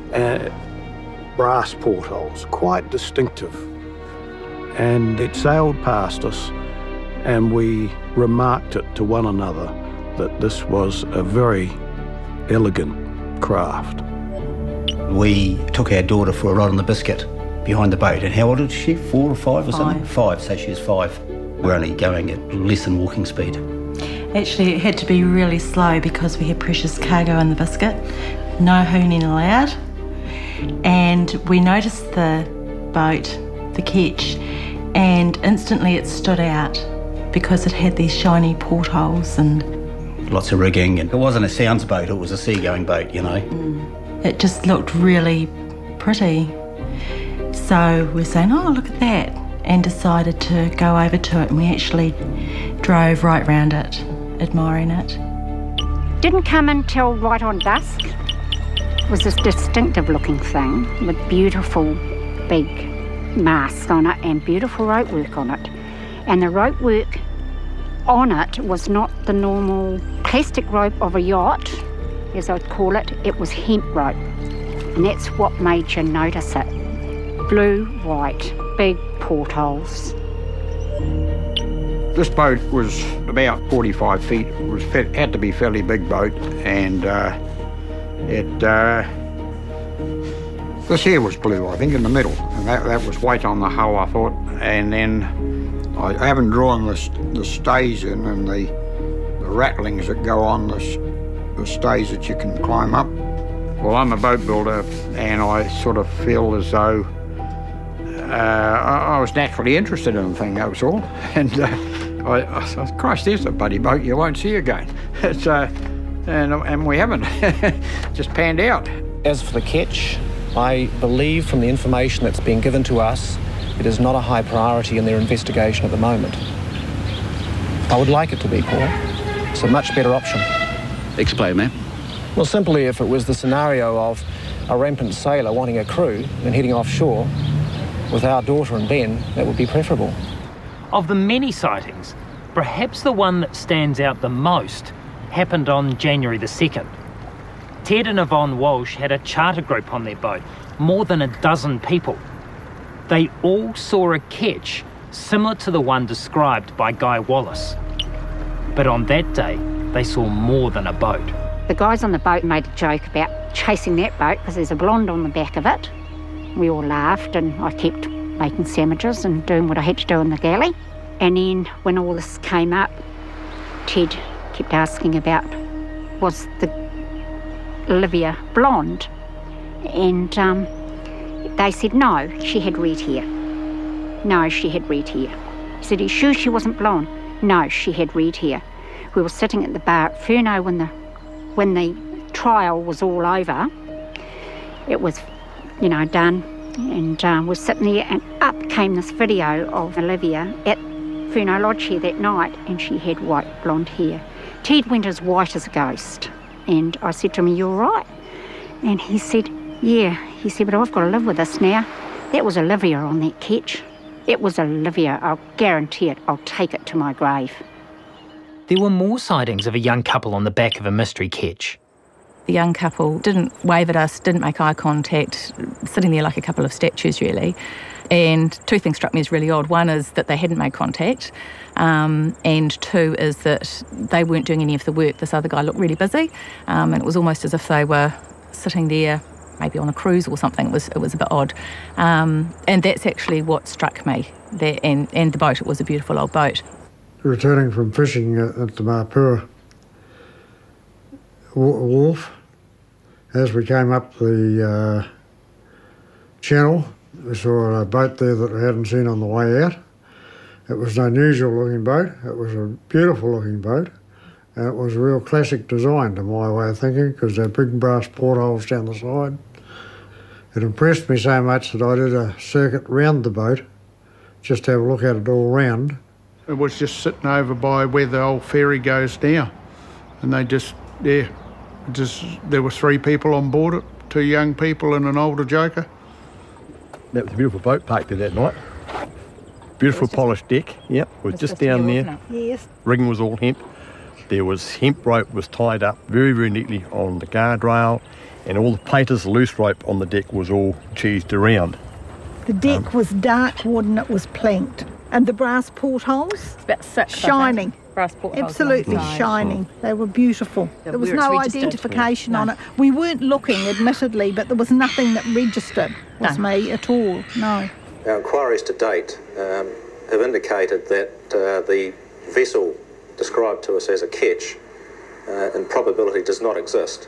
brass portholes, quite distinctive. And it sailed past us, and we remarked it to one another that this was a very elegant craft. We took our daughter for a ride on the Biscuit behind the boat. And how old is she? 4 or 5 or something? 5, so she was 5. We're only going at less than walking speed. Actually, it had to be really slow because we had precious cargo in the Biscuit, no hooning allowed. And we noticed the boat, the ketch, and instantly it stood out because it had these shiny portholes and lots of rigging, and it wasn't a sounds boat, it was a seagoing boat, you know. It just looked really pretty. So we're saying, oh, look at that, and decided to go over to it, and we actually drove right round it, admiring it. Didn't come until right on dusk. It was this distinctive looking thing with beautiful big masts on it and beautiful rope work on it. And the rope work on it was not the normal plastic rope of a yacht, as I'd call it. It was hemp rope, and that's what made you notice it. Blue, white, big portholes. This boat was about 45 feet. It had to be a fairly big boat, and this here was blue, I think, in the middle, and that was white on the hull, I thought. And then I haven't drawn the stays in and the rattlings that go on the stays that you can climb up. Well, I'm a boat builder, and I sort of feel as though I was naturally interested in the thing, that was all. And I thought, Christ, there's a bloody boat you won't see again. It's, and we haven't. Just panned out. As for the ketch, I believe from the information that's been given to us, it is not a high priority in their investigation at the moment. I would like it to be, Paul. It's a much better option. Explain that. Well, simply if it was the scenario of a rampant sailor wanting a crew and heading offshore with our daughter and Ben, that would be preferable. Of the many sightings, perhaps the one that stands out the most happened on January the 2nd. Ted and Yvonne Walsh had a charter group on their boat, more than a dozen people. They all saw a ketch similar to the one described by Guy Wallace. But on that day, they saw more than a boat. The guys on the boat made a joke about chasing that boat because there's a blonde on the back of it. We all laughed, and I kept making sandwiches and doing what I had to do in the galley. And then when all this came up, Ted kept asking about, was the Olivia blonde? And they said no, she had red hair. No, she had red hair. He said, are you sure she wasn't blonde? No, she had red hair. We were sitting at the bar at Furneaux when the trial was all over. It was, done, and we're sitting there, and up came this video of Olivia at Furneaux Lodge here that night, and she had white blonde hair. Ted went as white as a ghost, and I said to him, are you all right? And he said, Yeah, he said, but I've got to live with this now. That was Olivia on that ketch. It was Olivia. I'll guarantee it. I'll take it to my grave. There were more sightings of a young couple on the back of a mystery ketch. The young couple didn't wave at us, didn't make eye contact, sitting there like a couple of statues, really. And two things struck me as really odd. One is that they hadn't made contact, and two is that they weren't doing any of the work. This other guy looked really busy, and it was almost as if they were sitting there, maybe on a cruise or something. It was a bit odd. And that's actually what struck me. And the boat, it was a beautiful old boat. Returning from fishing at the Mapua wharf, as we came up the channel, we saw a boat there that we hadn't seen on the way out. It was an unusual looking boat. It was a beautiful looking boat. And it was a real classic design to my way of thinking, because there were big brass portholes down the side. It impressed me so much that I did a circuit round the boat, just to have a look at it all round. It was just sitting over by where the old ferry goes now. And they there were 3 people on board it, 2 young people and an older joker. That was a beautiful boat parked there that night. Beautiful polished deck, yep, was just down there. Yes. Rigging was all hemp. There was hemp rope was tied up very, very neatly on the guardrail, and all the platers, loose rope on the deck was all cheesed around. The deck was dark wood and it was planked. And the brass portholes, about 6, shining. Brass portholes, absolutely shining. They were beautiful. There was no identification on it. We weren't looking, admittedly, but there was nothing that registered with me at all, no. Our inquiries to date have indicated that the vessel described to us as a ketch in probability does not exist.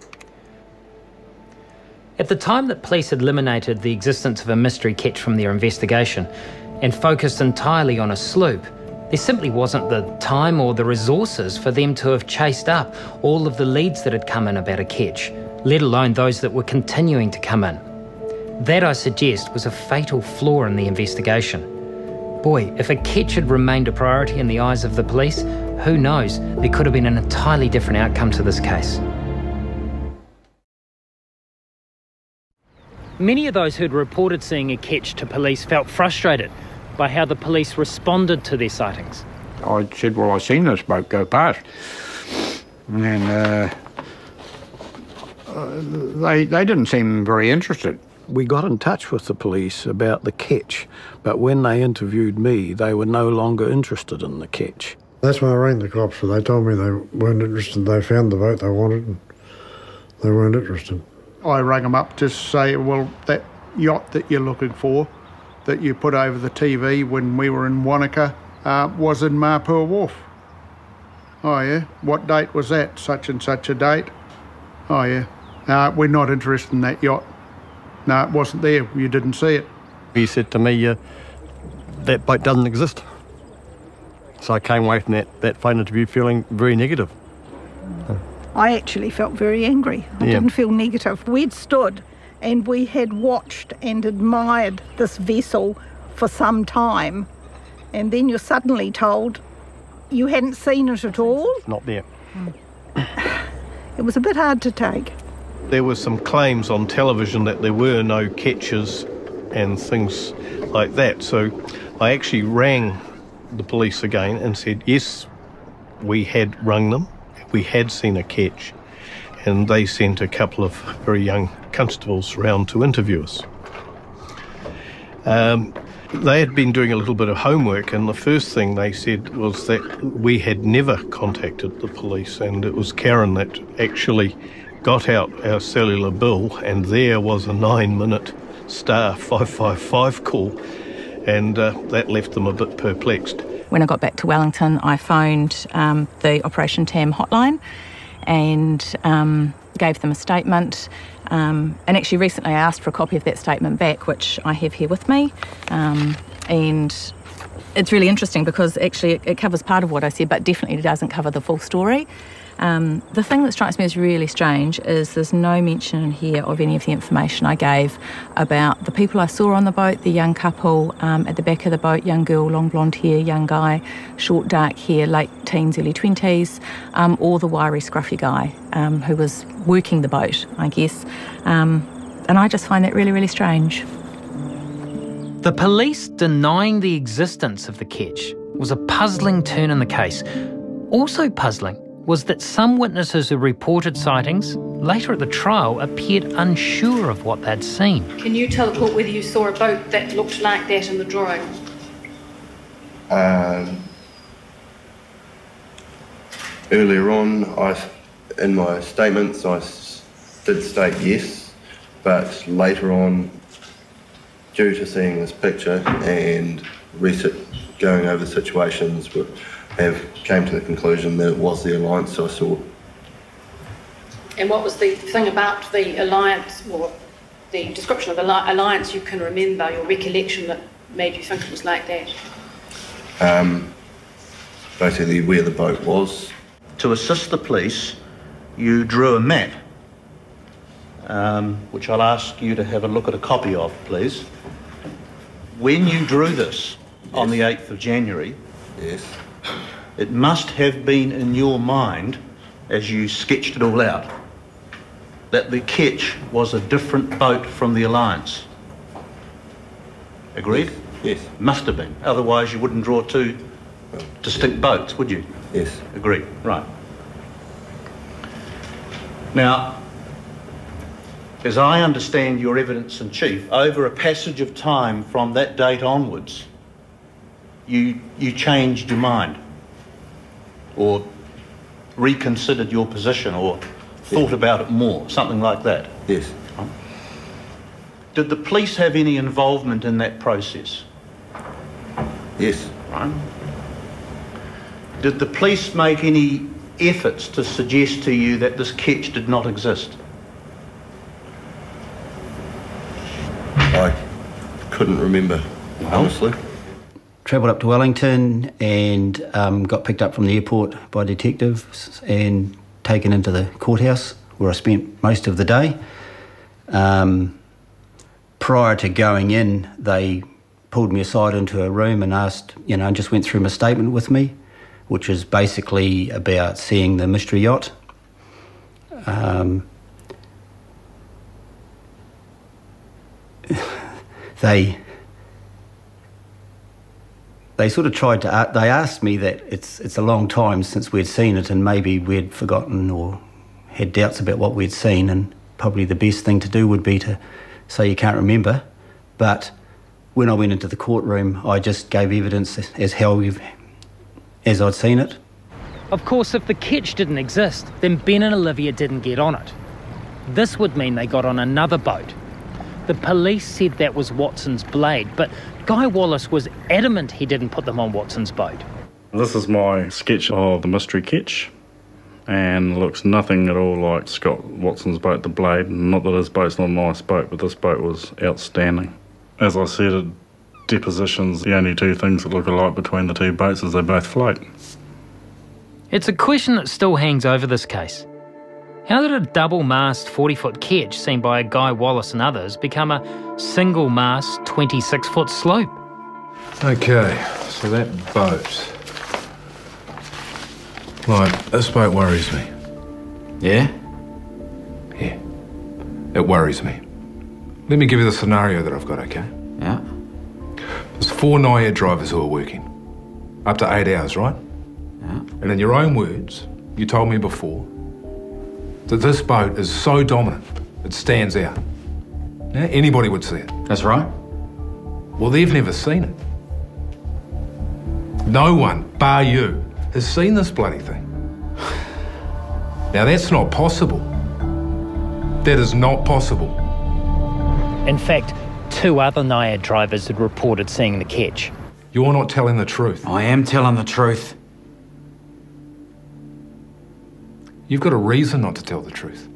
At the time that police had eliminated the existence of a mystery ketch from their investigation and focused entirely on a sloop, there simply wasn't the time or the resources for them to have chased up all of the leads that had come in about a ketch, let alone those that were continuing to come in. That, I suggest, was a fatal flaw in the investigation. Boy, if a ketch had remained a priority in the eyes of the police, who knows, there could have been an entirely different outcome to this case. Many of those who'd reported seeing a ketch to police felt frustrated by how the police responded to their sightings. I said, well, I seen this boat go past. And they didn't seem very interested. We got in touch with the police about the ketch, but when they interviewed me, they were no longer interested in the ketch. That's when I rang the cops, and they told me they weren't interested. They found the boat they wanted, and they weren't interested. I rang them up to say, well, that yacht that you're looking for, that you put over the TV when we were in Wanaka, was in Mapua Wharf. Oh, yeah? What date was that? Such and such a date? Oh, yeah. We're not interested in that yacht. No, it wasn't there. You didn't see it. He said to me, that boat doesn't exist. So I came away from that phone interview feeling very negative. I actually felt very angry. I didn't feel negative. We'd stood and we had watched and admired this vessel for some time, and then you're suddenly told you hadn't seen it at all. Not there. It was a bit hard to take. There were some claims on television that there were no ketches and things like that. So I actually rang the police again and said, yes, we had rung them. We had seen a ketch. And they sent a couple of very young constables round to interview us. They had been doing a little bit of homework, and the first thing they said was that we had never contacted the police, and it was Karen that actually got out our cellular bill, and there was a 9-minute star 555 call, and that left them a bit perplexed. When I got back to Wellington, I phoned the Operation TAM hotline and gave them a statement. And actually recently I asked for a copy of that statement back, which I have here with me. And it's really interesting because actually it covers part of what I said, but definitely doesn't cover the full story. The thing that strikes me as really strange is there's no mention in here of any of the information I gave about the people I saw on the boat, the young couple at the back of the boat, young girl, long blonde hair, young guy, short dark hair, late teens, early 20s, or the wiry, scruffy guy who was working the boat, I guess. And I just find that really, really strange. The police denying the existence of the ketch was a puzzling turn in the case. Also puzzling was that some witnesses who reported sightings later at the trial appeared unsure of what they'd seen. Can you tell the court whether you saw a boat that looked like that in the drawing? Earlier on, in my statements, I did state yes, but later on, due to seeing this picture and going over situations, came to the conclusion that it was the Alliance I saw. And what was the thing about the Alliance, or the description of the Alliance you can remember, your recollection, that made you think it was like that? Basically where the boat was. To assist the police, you drew a map, which I'll ask you to have a look at a copy of, please. When you drew this on the 8th of January, yes, it must have been in your mind, as you sketched it all out, that the ketch was a different boat from the Alliance. Agreed? Yes. Must have been. Otherwise you wouldn't draw two distinct boats, would you? Yes. Agreed. Right. Now, as I understand your evidence in chief, over a passage of time from that date onwards, you changed your mind, or reconsidered your position, or thought about it more, something like that. Yes. Did the police have any involvement in that process? Yes. Right. Did the police make any efforts to suggest to you that this ketch did not exist? I couldn't remember, honestly. Travelled up to Wellington and got picked up from the airport by detectives and taken into the courthouse, where I spent most of the day. Prior to going in, they pulled me aside into a room and asked, and just went through my statement with me, which is basically about seeing the mystery yacht. They sort of tried to, they asked me that it's a long time since we'd seen it and maybe we'd forgotten or had doubts about what we'd seen, and probably the best thing to do would be to say you can't remember. But when I went into the courtroom, I just gave evidence as I'd seen it. Of course, if the ketch didn't exist, then Ben and Olivia didn't get on it. This would mean they got on another boat. The police said that was Watson's Blade, but Guy Wallace was adamant he didn't put them on Watson's boat. This is my sketch of the mystery ketch, and looks nothing at all like Scott Watson's boat, the Blade. Not that his boat's not a nice boat, but this boat was outstanding. As I said at depositions, the only two things that look alike between the two boats is they both float. It's a question that still hangs over this case. How did a double-mast 40-foot ketch seen by Guy Wallace and others become a single-mast 26-foot sloop? Okay, so that boat... Like, this boat worries me. Yeah? Yeah. It worries me. Let me give you the scenario that I've got, okay? Yeah. There's 4 NIAD drivers who are working. Up to 8 hours, right? Yeah. And in your own words, you told me before that this boat is so dominant, it stands out. Yeah? Anybody would see it. That's right. Well, they've never seen it. No one, bar you, has seen this bloody thing. Now, that's not possible. That is not possible. In fact, 2 other NIAD drivers had reported seeing the ketch. You're not telling the truth. I am telling the truth. You've got a reason not to tell the truth.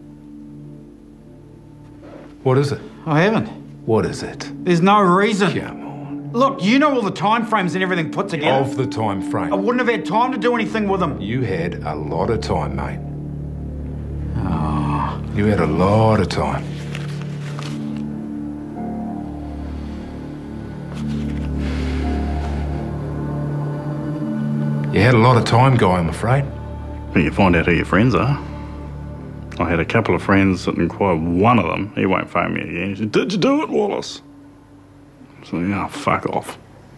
What is it? I haven't. What is it? There's no reason. Come on. Look, you know all the time frames and everything put together. Of the time frame. I wouldn't have had time to do anything with them. You had a lot of time, mate. Oh. You had a lot of time. You had a lot of time, Guy, I'm afraid. But you find out who your friends are. I had a couple of friends that inquired. One of them, he won't phone me again. He said, "Did you do it, Wallace?" So, yeah, fuck off.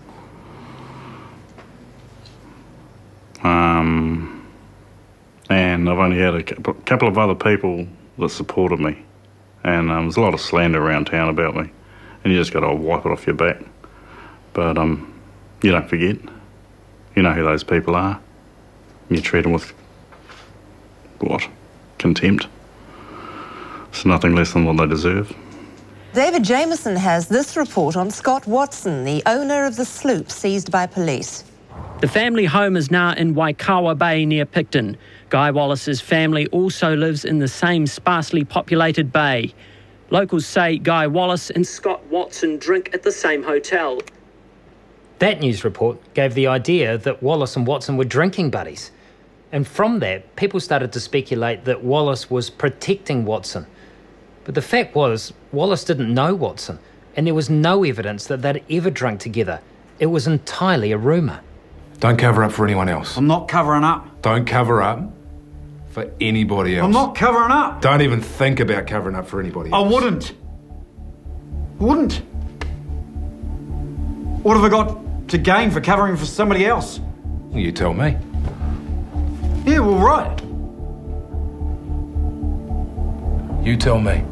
And I've only had a couple of other people that supported me. And there's a lot of slander around town about me. And you just got to wipe it off your back. But you don't forget. You know who those people are. You treat them with, what? Contempt. It's nothing less than what they deserve. David Jameson has this report on Scott Watson, the owner of the sloop seized by police. The family home is now in Waikawa Bay near Picton. Guy Wallace's family also lives in the same sparsely populated bay. Locals say Guy Wallace and Scott Watson drink at the same hotel. That news report gave the idea that Wallace and Watson were drinking buddies. And from that, people started to speculate that Wallace was protecting Watson. But the fact was, Wallace didn't know Watson, and there was no evidence that they'd ever drunk together. It was entirely a rumour. Don't cover up for anyone else. I'm not covering up. Don't cover up for anybody else. I'm not covering up. Don't even think about covering up for anybody else. I wouldn't. I wouldn't. What have I got to gain for covering for somebody else? Well, you tell me. Yeah, well, right. You tell me.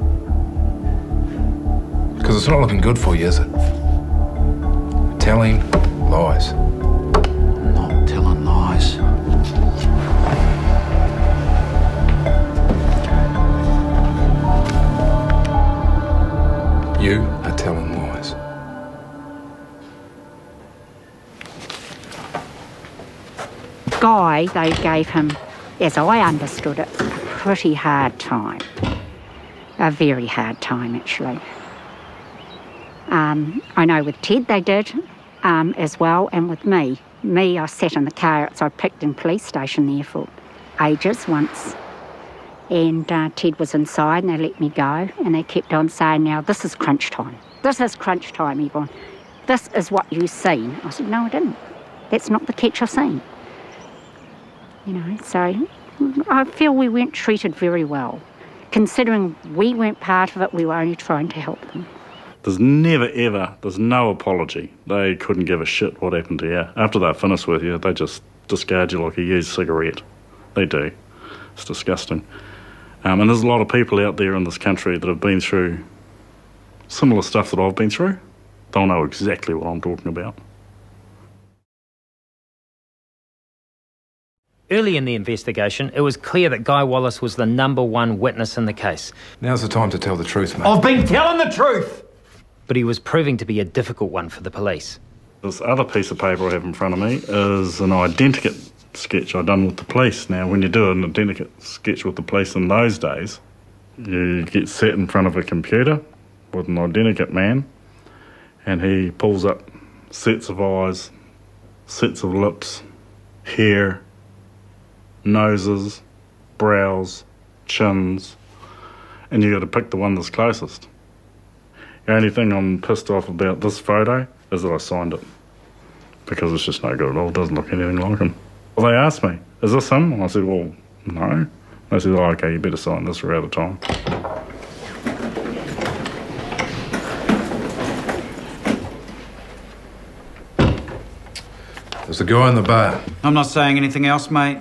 Because it's not looking good for you, is it? Telling lies. Not telling lies. You are telling lies. Guy, they gave him, as I understood it, a pretty hard time. A very hard time, actually. I know with Ted they did as well, and with me. I sat in the car outside Picton Police Station there for ages once. And Ted was inside and they let me go, and they kept on saying, "Now, this is crunch time. This is crunch time, Yvonne. This is what you've seen." I said, "No, I didn't. That's not the catch I've seen." You know, so I feel we weren't treated very well. Considering we weren't part of it, we were only trying to help them. There's no apology. They couldn't give a shit what happened to you. After they're finished with you, they just discard you like a used cigarette. They do. It's disgusting. And there's a lot of people out there in this country that have been through similar stuff that I've been through. They'll know exactly what I'm talking about. Early in the investigation, it was clear that Guy Wallace was the #1 witness in the case. Now's the time to tell the truth, mate. I've been telling the truth! But he was proving to be a difficult one for the police. This other piece of paper I have in front of me is an identikit sketch I done with the police. Now, when you do an identikit sketch with the police in those days, you get set in front of a computer with an identikit man, and he pulls up sets of eyes, sets of lips, hair, noses, brows, chins, and you got to pick the one that's closest. The only thing I'm pissed off about this photo is that I signed it, because it's just no good at all. It doesn't look anything like him. Well, they asked me, "Is this him?" And I said, "Well, no." They said, "Oh, okay, you better sign this, we're out of time." There's a guy in the bar. I'm not saying anything else, mate.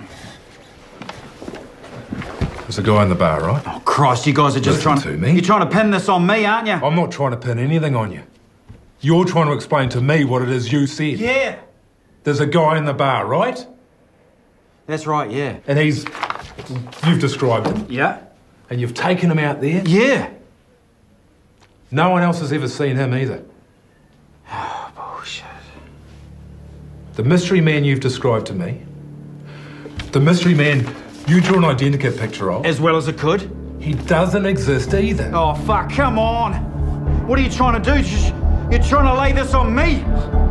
There's a guy in the bar, right? Oh, Christ, you guys are just Listen trying to me. You're trying to pin this on me, aren't you? I'm not trying to pin anything on you. You're trying to explain to me what it is you said. Yeah. There's a guy in the bar, right? That's right, yeah. And you've described him. Yeah. And you've taken him out there? Yeah. No one else has ever seen him either. Oh, bullshit. The mystery man you've described to me, the mystery man you drew an identikit picture of. As well as I could. He doesn't exist either. Oh, fuck, come on. What are you trying to do? You're trying to lay this on me?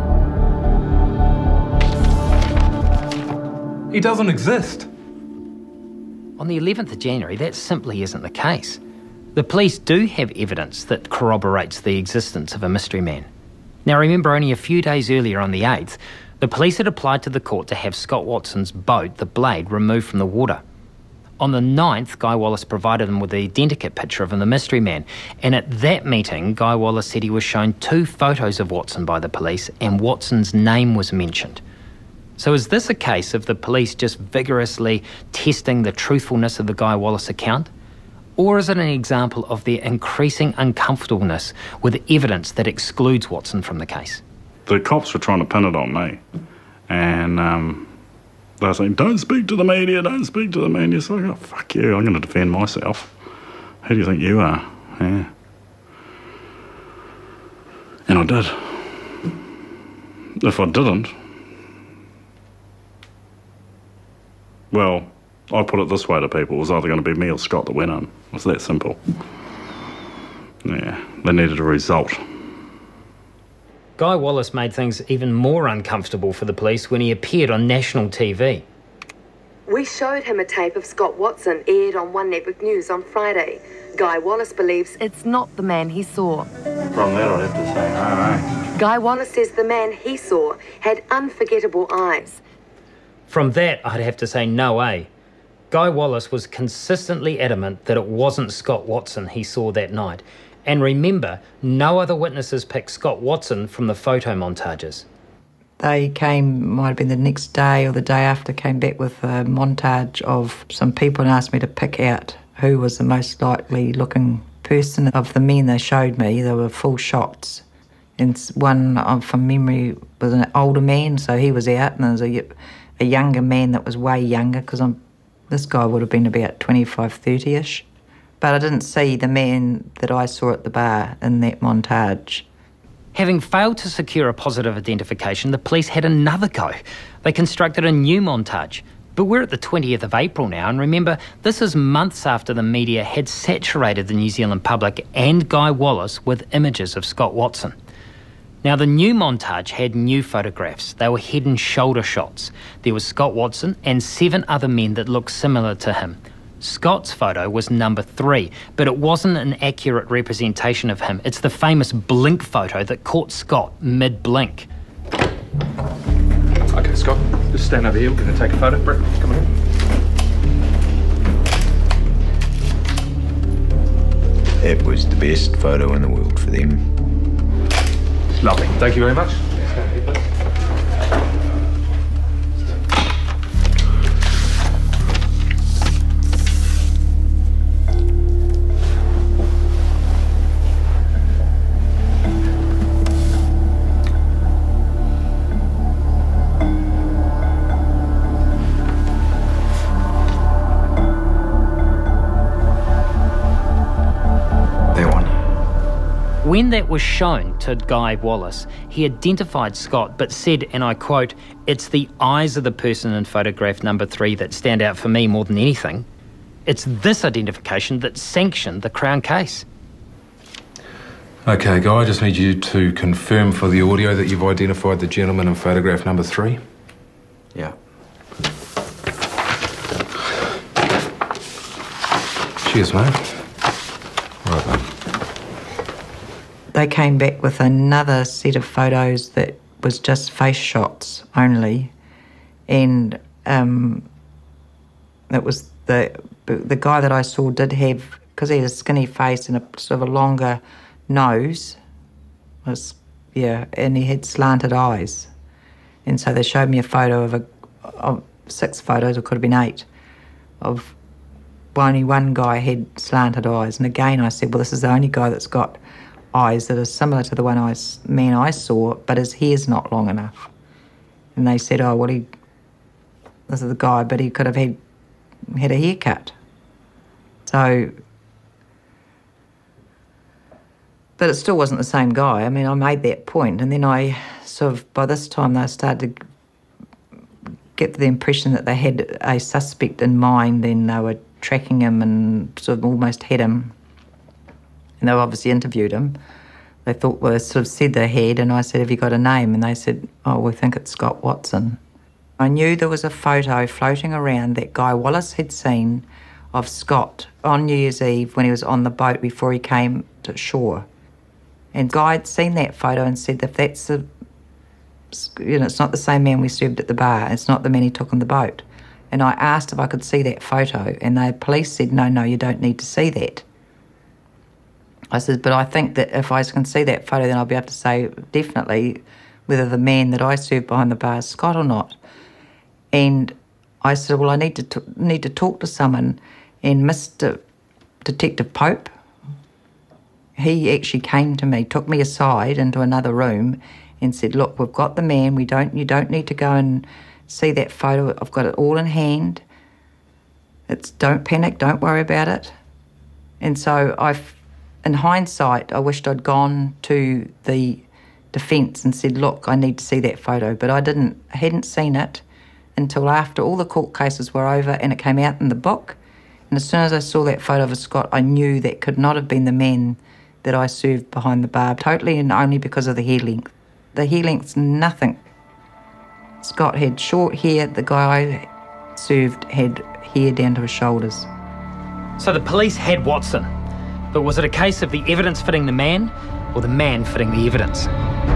He doesn't exist. On the 11th of January, that simply isn't the case. The police do have evidence that corroborates the existence of a mystery man. Now remember, only a few days earlier on the 8th, the police had applied to the court to have Scott Watson's boat, the Blade, removed from the water. On the 9th, Guy Wallace provided them with the identikit picture of him, the mystery man. And at that meeting, Guy Wallace said he was shown 2 photos of Watson by the police and Watson's name was mentioned. So is this a case of the police just vigorously testing the truthfulness of the Guy Wallace account? Or is it an example of their increasing uncomfortableness with evidence that excludes Watson from the case? The cops were trying to pin it on me. And they were saying, don't speak to the media, don't speak to the media. So I go, fuck you, I'm going to defend myself. Who do you think you are? Yeah. And I did. If I didn't, well, I put it this way to people, it was either going to be me or Scott that went in. It was that simple. Yeah, they needed a result. Guy Wallace made things even more uncomfortable for the police when he appeared on national TV. We showed him a tape of Scott Watson aired on One Network News on Friday. Guy Wallace believes it's not the man he saw. From that I'd have to say no. Guy Wallace says the man he saw had unforgettable eyes. From that, I'd have to say no way. Guy Wallace was consistently adamant that it wasn't Scott Watson he saw that night. And remember, no other witnesses picked Scott Watson from the photo montages. They came, might have been the next day or the day after, came back with a montage of some people and asked me to pick out who was the most likely looking person. Of the men they showed me, there were full shots. And one, from memory, was an older man, so he was out, and there was a younger man that was way younger, because this guy would have been about 25, 30-ish. But I didn't see the man that I saw at the bar in that montage. Having failed to secure a positive identification, the police had another go. They constructed a new montage. But we're at the 20th of April now, and remember, this is months after the media had saturated the New Zealand public and Guy Wallace with images of Scott Watson. Now, the new montage had new photographs. They were head and shoulder shots. There was Scott Watson and 7 other men that looked similar to him. Scott's photo was number 3, but it wasn't an accurate representation of him. It's the famous blink photo that caught Scott mid-blink. Okay, Scott, just stand over here. We're going to take a photo. Brett, come on in. It was the best photo in the world for them. Lovely. Thank you very much. Stand here, please. When that was shown to Guy Wallace, he identified Scott but said, and I quote, "It's the eyes of the person in photograph number 3 that stand out for me more than anything. It's this identification that sanctioned the Crown case." Okay, Guy, I just need you to confirm for the audio that you've identified the gentleman in photograph number 3. Yeah. Cheers, mate. Right, then. They came back with another set of photos that was just face shots only, and it was the guy that I saw did have, because he had a skinny face and a sort of a longer nose, and he had slanted eyes, and so they showed me a photo of 6 photos, or could have been 8, of only one guy had slanted eyes, and again I said, well, this is the only guy that's got eyes that are similar to the man I saw, but his hair's not long enough. And they said, oh, well, this is the guy, but he could have had a haircut. So, but it still wasn't the same guy. I mean, I made that point, and then I sort of, by this time, they started to get the impression that they had a suspect in mind, and they were tracking him and sort of almost had him. And they obviously interviewed him. They thought, well, they sort of said they had, and I said, have you got a name? And they said, oh, we think it's Scott Watson. I knew there was a photo floating around that Guy Wallace had seen of Scott on New Year's Eve when he was on the boat before he came to shore. And Guy had seen that photo and said, if that's it's not the same man we served at the bar, it's not the man he took on the boat. And I asked if I could see that photo, and the police said, no, you don't need to see that. I said, but I think that if I can see that photo, then I'll be able to say definitely whether the man that I served behind the bar is Scott or not. And I said, well, I need to talk to someone. And Mr. Detective Pope, he actually came to me, took me aside into another room and said, look, we've got the man. You don't need to go and see that photo. I've got it all in hand. Don't panic, don't worry about it. And so in hindsight, I wished I'd gone to the defence and said, look, I need to see that photo. But I hadn't seen it until after all the court cases were over and it came out in the book. And as soon as I saw that photo of Scott, I knew that could not have been the man that I served behind the bar, totally and only because of the hair length. The hair length's nothing. Scott had short hair. The guy I served had hair down to his shoulders. So the police had Watson, but was it a case of the evidence fitting the man or the man fitting the evidence?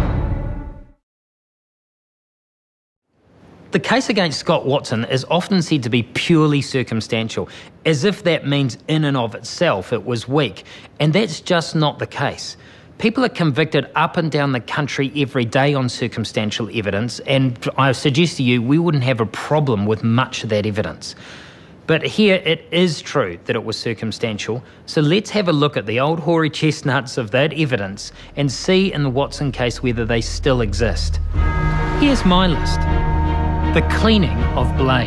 The case against Scott Watson is often said to be purely circumstantial, as if that means in and of itself it was weak, and that's just not the case. People are convicted up and down the country every day on circumstantial evidence, and I suggest to you we wouldn't have a problem with much of that evidence. But here it is true that it was circumstantial, so let's have a look at the old hoary chestnuts of that evidence and see in the Watson case whether they still exist. Here's my list. The cleaning of blade.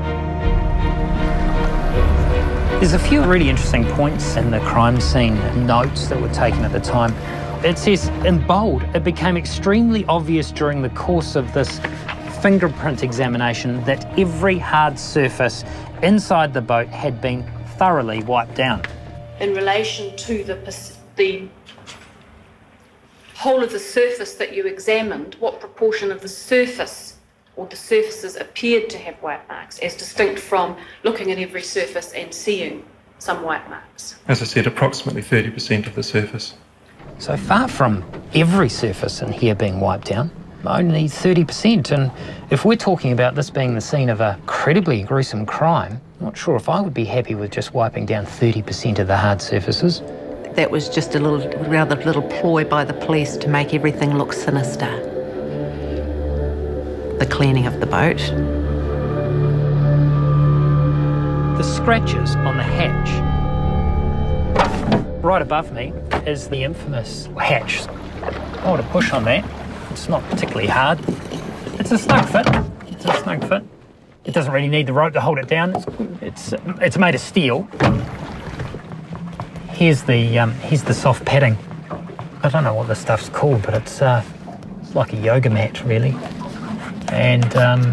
There's a few really interesting points in the crime scene notes that were taken at the time. It says in bold, it became extremely obvious during the course of this fingerprint examination that every hard surface inside the boat had been thoroughly wiped down. In relation to the whole of the surface that you examined, what proportion of the surface or the surfaces appeared to have white marks, as distinct from looking at every surface and seeing some white marks? As I said, approximately 30% of the surface. So far from every surface in here being wiped down, only 30%. And if we're talking about this being the scene of a incredibly gruesome crime, I'm not sure if I would be happy with just wiping down 30% of the hard surfaces. That was just a rather little ploy by the police to make everything look sinister. The cleaning of the boat. The scratches on the hatch. Right above me is the infamous hatch. I want to push on that. It's not particularly hard. It's a snug fit. It's a snug fit. It doesn't really need the rope to hold it down. It's made of steel. Here's the soft padding. I don't know what this stuff's called, but it's like a yoga mat, really. And,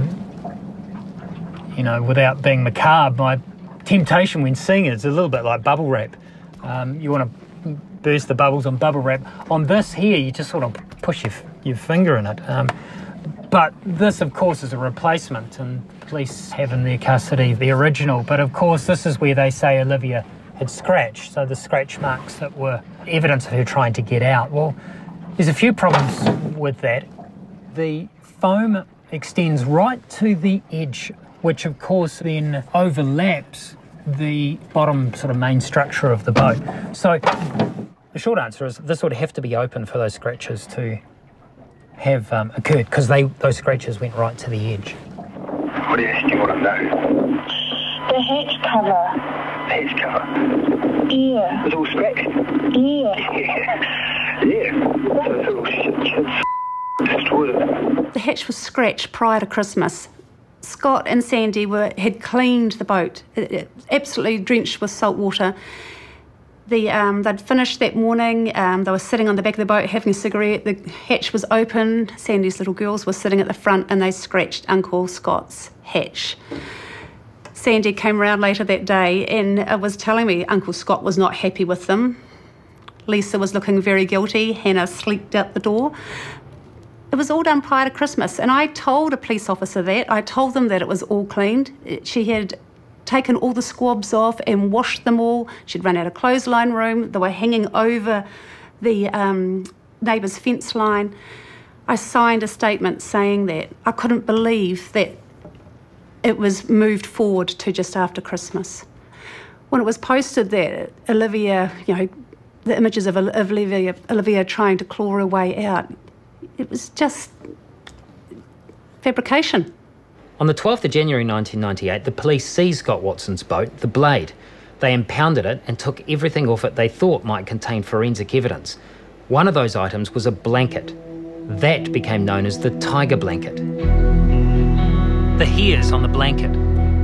you know, without being macabre, my temptation when seeing it is a little bit like bubble wrap. You want to burst the bubbles on bubble wrap. On this here, you just sort of push your finger in it. But this, of course, is a replacement, and police have in their custody the original. But, of course, this is where they say Olivia had scratched, so the scratch marks that were evidence of her trying to get out. Well, there's a few problems with that. The foam extends right to the edge, which of course then overlaps the bottom sort of main structure of the boat. So the short answer is this would have to be open for those scratches to have occurred, because those scratches went right to the edge. What do you want to know? The hatch cover. Hatch cover? Yeah. It's all scratched? Yeah. Yeah. So it's all shit. The hatch was scratched prior to Christmas. Scott and Sandy had cleaned the boat, absolutely drenched with salt water. They'd finished that morning. They were sitting on the back of the boat having a cigarette. The hatch was open. Sandy's little girls were sitting at the front, and they scratched Uncle Scott's hatch. Sandy came around later that day and was telling me Uncle Scott was not happy with them. Lisa was looking very guilty. Hannah slipped out the door. It was all done prior to Christmas, and I told a police officer that. I told them that it was all cleaned. She had taken all the squabs off and washed them all. She'd run out of clothesline room. They were hanging over the neighbour's fence line. I signed a statement saying that. I couldn't believe that it was moved forward to just after Christmas. When it was posted that Olivia, the images of Olivia trying to claw her way out, it was just fabrication. On the 12th of January 1998, the police seized Scott Watson's boat, the Blade. They impounded it and took everything off it they thought might contain forensic evidence. One of those items was a blanket. That became known as the Tiger Blanket. The hairs on the blanket.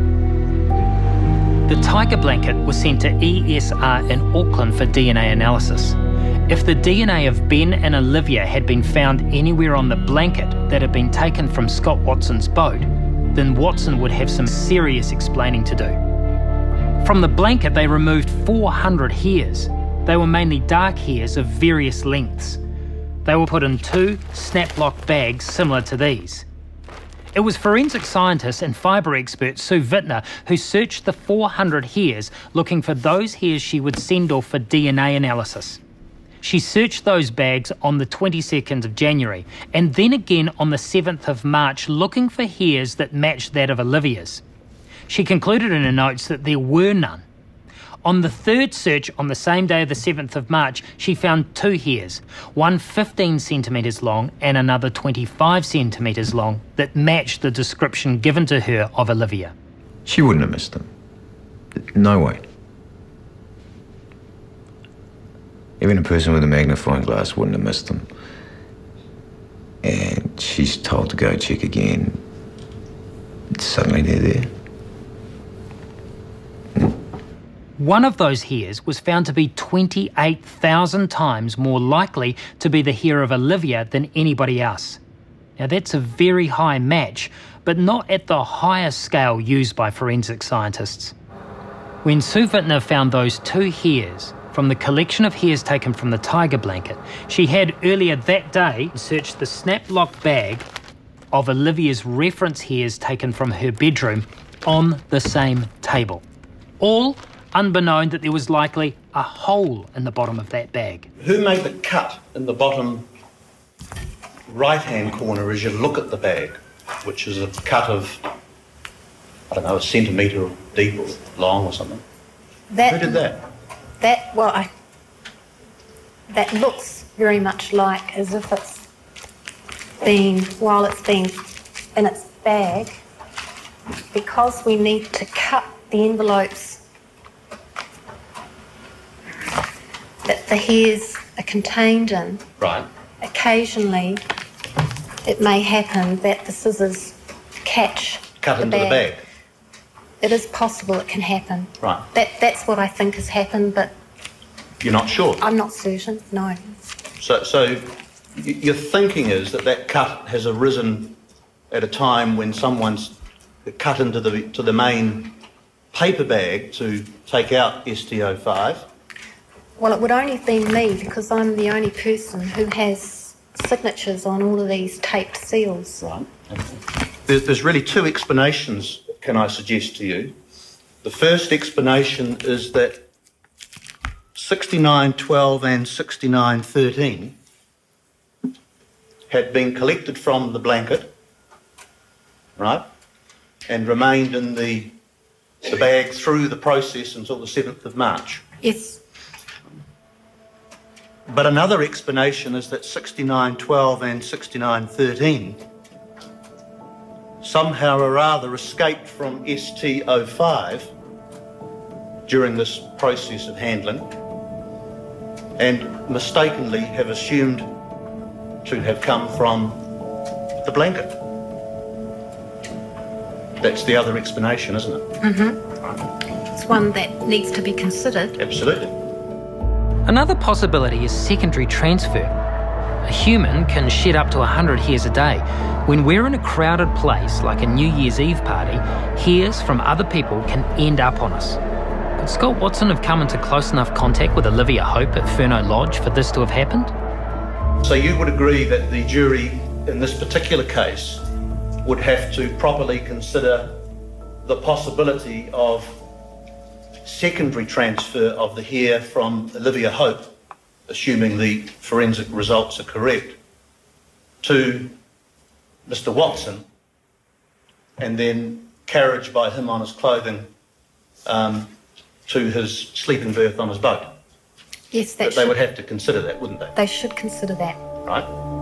The Tiger Blanket was sent to ESR in Auckland for DNA analysis. If the DNA of Ben and Olivia had been found anywhere on the blanket that had been taken from Scott Watson's boat, then Watson would have some serious explaining to do. From the blanket, they removed 400 hairs. They were mainly dark hairs of various lengths. They were put in 2 snap-lock bags similar to these. It was forensic scientist and fibre expert Sue Wittner who searched the 400 hairs looking for those hairs she would send off for DNA analysis. She searched those bags on the 22nd of January and then again on the 7th of March looking for hairs that matched that of Olivia's. She concluded in her notes that there were none. On the third search on the same day of the 7th of March, she found 2 hairs, one 15 centimetres long and another 25 centimetres long, that matched the description given to her of Olivia. She wouldn't have missed them. No way. Even a person with a magnifying glass wouldn't have missed them. And she's told to go check again. Suddenly they're there. One of those hairs was found to be 28,000 times more likely to be the hair of Olivia than anybody else. Now that's a very high match, but not at the highest scale used by forensic scientists. When Sue Wittner found those 2 hairs from the collection of hairs taken from the Tiger Blanket, she had earlier that day searched the snap-lock bag of Olivia's reference hairs taken from her bedroom on the same table. All unbeknown that there was likely a hole in the bottom of that bag. Who made the cut in the bottom right-hand corner as you look at the bag, which is a cut of, I don't know, a centimetre deep or long or something? Who did that? That looks very much like as if it's been, while it's been in its bag, because we need to cut the envelopes that the hairs are contained in. Right. Occasionally, it may happen that the scissors catch Cut into the bag. It is possible it can happen. Right. That's what I think has happened, but You're not sure? I'm not certain, no. So your thinking is that cut has arisen at a time when someone's cut into the main paper bag to take out ST05? Well, it would only have been me because I'm the only person who has signatures on all of these taped seals. Right. There's really 2 explanations, can I suggest to you. The first explanation is that 6912 and 6913 had been collected from the blanket, right, and remained in the bag through the process until the 7th of March. Yes. But another explanation is that 6912 and 6913 somehow or rather escaped from ST05 during this process of handling and mistakenly have assumed to have come from the blanket. That's the other explanation, isn't it? Mm-hmm. It's one that needs to be considered. Absolutely. Another possibility is secondary transfer. A human can shed up to 100 hairs a day. When we're in a crowded place like a New Year's Eve party, hairs from other people can end up on us. Could Scott Watson have come into close enough contact with Olivia Hope at Furneaux Lodge for this to have happened? So you would agree that the jury in this particular case would have to properly consider the possibility of secondary transfer of the hair from Olivia Hope, assuming the forensic results are correct, to Mr. Watson, and then carriage by him on his clothing to his sleeping berth on his boat. Yes, But they would have to consider that, wouldn't they? They should consider that. Right?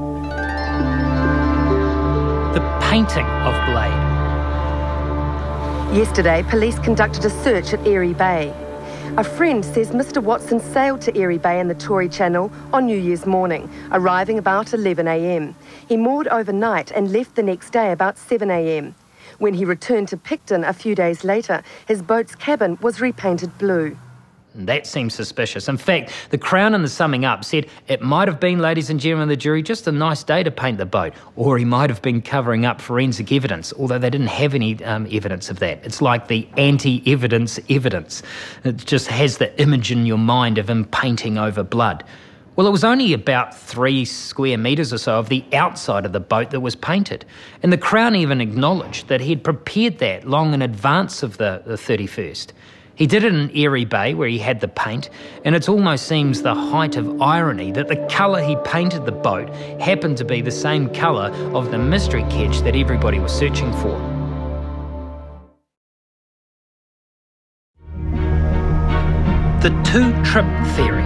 The painting of Blade. Yesterday, police conducted a search at Erie Bay. A friend says Mr. Watson sailed to Erie Bay in the Tory Channel on New Year's morning, arriving about 11 a.m. He moored overnight and left the next day about 7 a.m. When he returned to Picton a few days later, his boat's cabin was repainted blue. That seems suspicious. In fact, the Crown in the summing up said it might have been, ladies and gentlemen of the jury, just a nice day to paint the boat, or he might have been covering up forensic evidence, although they didn't have any evidence of that. It's like the anti-evidence evidence. It just has the image in your mind of him painting over blood. Well, it was only about 3 square metres or so of the outside of the boat that was painted. And the Crown even acknowledged that he'd prepared that long in advance of the 31st. He did it in Erie Bay where he had the paint, and it almost seems the height of irony that the colour he painted the boat happened to be the same colour of the mystery ketch that everybody was searching for. The two-trip theory.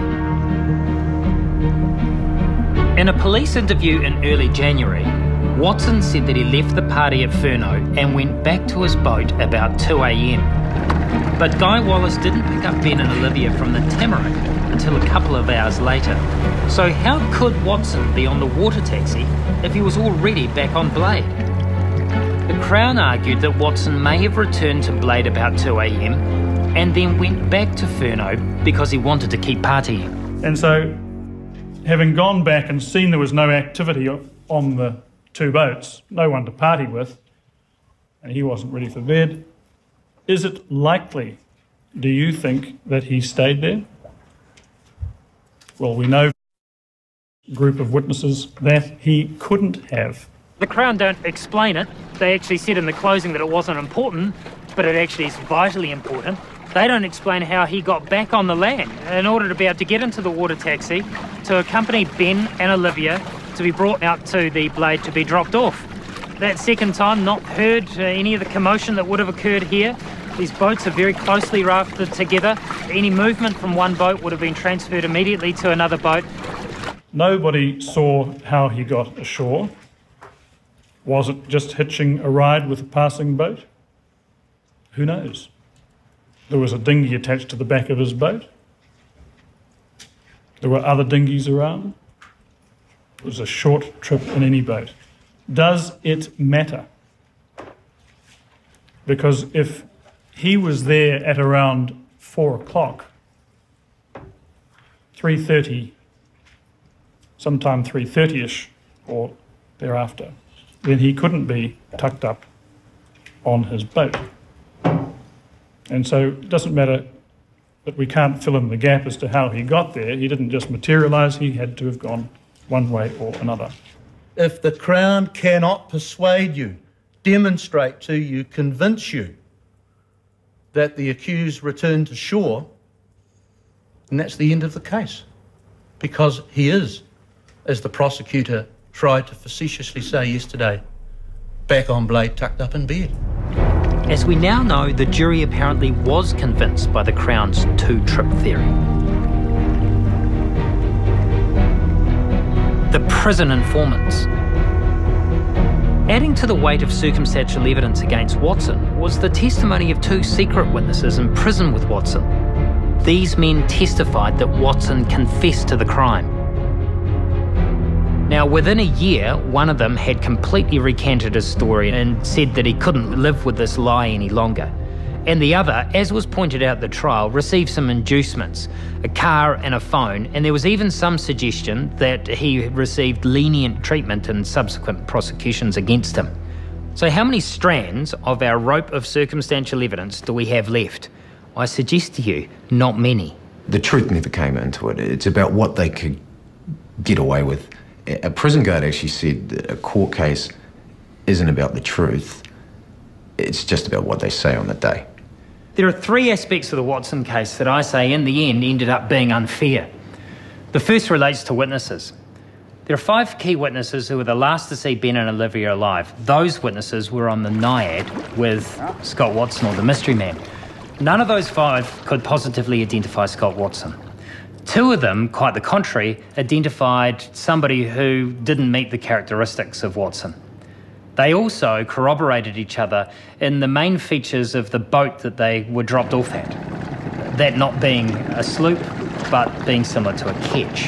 In a police interview in early January, Watson said that he left the party at Furneaux and went back to his boat about 2 a.m. But Guy Wallace didn't pick up Ben and Olivia from the Tamarack until a couple of hours later. So how could Watson be on the water taxi if he was already back on Blade? The Crown argued that Watson may have returned to Blade about 2 a.m. and then went back to Furneaux because he wanted to keep partying. And so, having gone back and seen there was no activity on the 2 boats, no one to party with, and he wasn't ready for bed, is it likely, do you think, that he stayed there? Well, we know a group of witnesses that he couldn't have. The Crown don't explain it. They actually said in the closing that it wasn't important, but it actually is vitally important. They don't explain how he got back on the land in order to be able to get into the water taxi to accompany Ben and Olivia to be brought out to the Blade to be dropped off. That second time, not heard any of the commotion that would have occurred here. These boats are very closely rafted together. Any movement from one boat would have been transferred immediately to another boat. Nobody saw how he got ashore. Was it just hitching a ride with a passing boat? Who knows? There was a dinghy attached to the back of his boat. There were other dinghies around. It was a short trip in any boat. Does it matter? Because if he was there at around 4 o'clock, 3:30, sometime 3:30ish or thereafter, then he couldn't be tucked up on his boat. And so it doesn't matter that we can't fill in the gap as to how he got there. He didn't just materialise, he had to have gone one way or another. If the Crown cannot persuade you, demonstrate to you, convince you that the accused returned to shore, then that's the end of the case. Because he is, as the prosecutor tried to facetiously say yesterday, back on Blade, tucked up in bed. As we now know, the jury apparently was convinced by the Crown's two-trip theory. The prison informants. Adding to the weight of circumstantial evidence against Watson was the testimony of 2 secret witnesses in prison with Watson. These men testified that Watson confessed to the crime. Now, within a year, one of them had completely recanted his story and said that he couldn't live with this lie any longer. And the other, as was pointed out at the trial, received some inducements, a car and a phone, and there was even some suggestion that he received lenient treatment in subsequent prosecutions against him. So how many strands of our rope of circumstantial evidence do we have left? I suggest to you, not many. The truth never came into it. It's about what they could get away with. A prison guard actually said that a court case isn't about the truth, it's just about what they say on the day. There are 3 aspects of the Watson case that I say in the end ended up being unfair. The first relates to witnesses. There are 5 key witnesses who were the last to see Ben and Olivia alive. Those witnesses were on the Naiad with Scott Watson, or the mystery man. None of those 5 could positively identify Scott Watson. 2 of them, quite the contrary, identified somebody who didn't meet the characteristics of Watson. They also corroborated each other in the main features of the boat that they were dropped off at. That not being a sloop, but being similar to a ketch.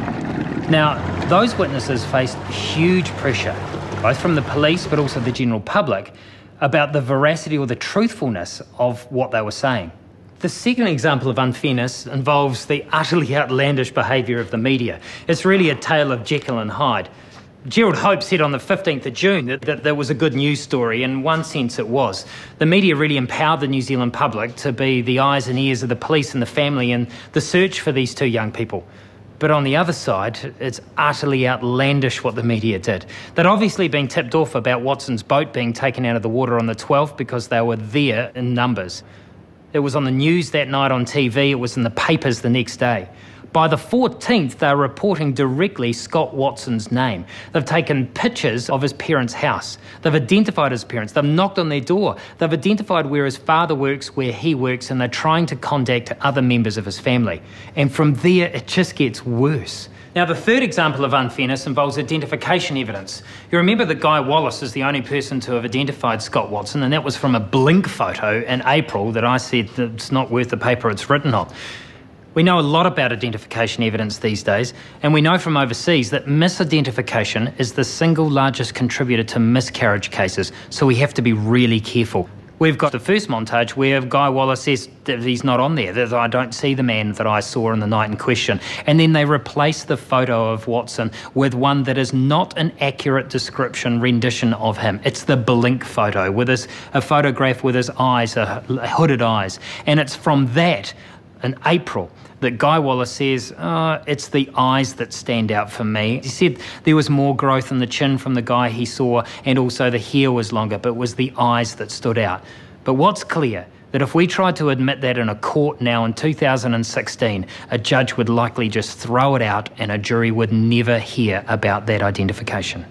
Now, those witnesses faced huge pressure, both from the police but also the general public, about the veracity or the truthfulness of what they were saying. The second example of unfairness involves the utterly outlandish behaviour of the media. It's really a tale of Jekyll and Hyde. Gerald Hope said on the 15th of June that there was a good news story. In one sense it was. The media really empowered the New Zealand public to be the eyes and ears of the police and the family in the search for these 2 young people. But on the other side, it's utterly outlandish what the media did. They'd obviously been tipped off about Watson's boat being taken out of the water on the 12th because they were there in numbers. It was on the news that night on TV, it was in the papers the next day. By the 14th, they're reporting directly Scott Watson's name. They've taken pictures of his parents' house. They've identified his parents. They've knocked on their door. They've identified where his father works, where he works, and they're trying to contact other members of his family. And from there, it just gets worse. Now, the third example of unfairness involves identification evidence. You remember that Guy Wallace is the only person to have identified Scott Watson, and that was from a Blink photo in April that I said that it's not worth the paper it's written on. We know a lot about identification evidence these days, and we know from overseas that misidentification is the single largest contributor to miscarriage cases, so we have to be really careful. We've got the first montage where Guy Wallace says that he's not on there, that I don't see the man that I saw on the night in question. And then they replace the photo of Watson with one that is not an accurate description, rendition of him. It's the Blink photo, with a photograph with his eyes, hooded eyes. And it's from that, in April, that Guy Wallace says, it's the eyes that stand out for me. He said there was more growth in the chin from the guy he saw, and also the hair was longer, but it was the eyes that stood out. But what's clear, that if we tried to admit that in a court now in 2016, a judge would likely just throw it out and a jury would never hear about that identification.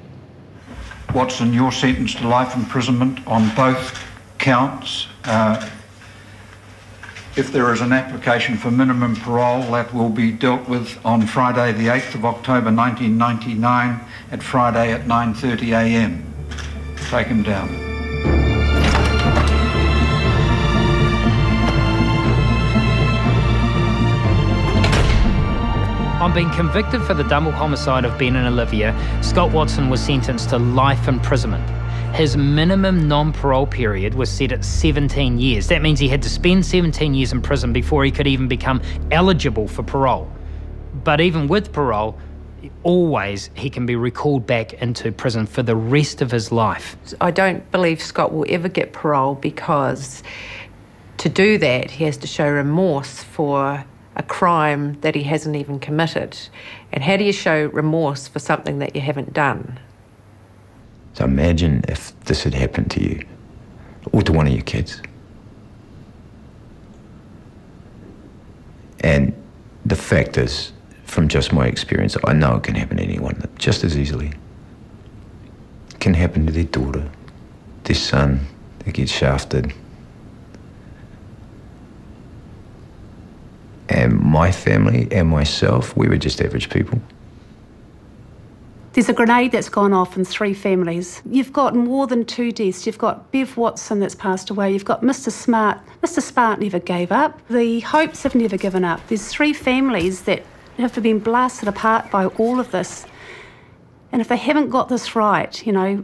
Watson, you're sentenced to life imprisonment on both counts. If there is an application for minimum parole, that will be dealt with on Friday the 8th of October 1999 at Friday at 9:30 a.m. Take him down. On being convicted for the double homicide of Ben and Olivia, Scott Watson was sentenced to life imprisonment. His minimum non-parole period was set at 17 years. That means he had to spend 17 years in prison before he could even become eligible for parole. But even with parole, always he can be recalled back into prison for the rest of his life. I don't believe Scott will ever get parole, because to do that he has to show remorse for a crime that he hasn't even committed. And how do you show remorse for something that you haven't done? So imagine if this had happened to you, or to one of your kids. And the fact is, from just my experience, I know it can happen to anyone just as easily. It can happen to their daughter, their son, they get shafted. And my family and myself, we were just average people. There's a grenade that's gone off in 3 families. You've got more than 2 deaths. You've got Bev Watson that's passed away. You've got Mr. Smart. Mr. Smart never gave up. The Hopes have never given up. There's 3 families that have been blasted apart by all of this. And if they haven't got this right, you know,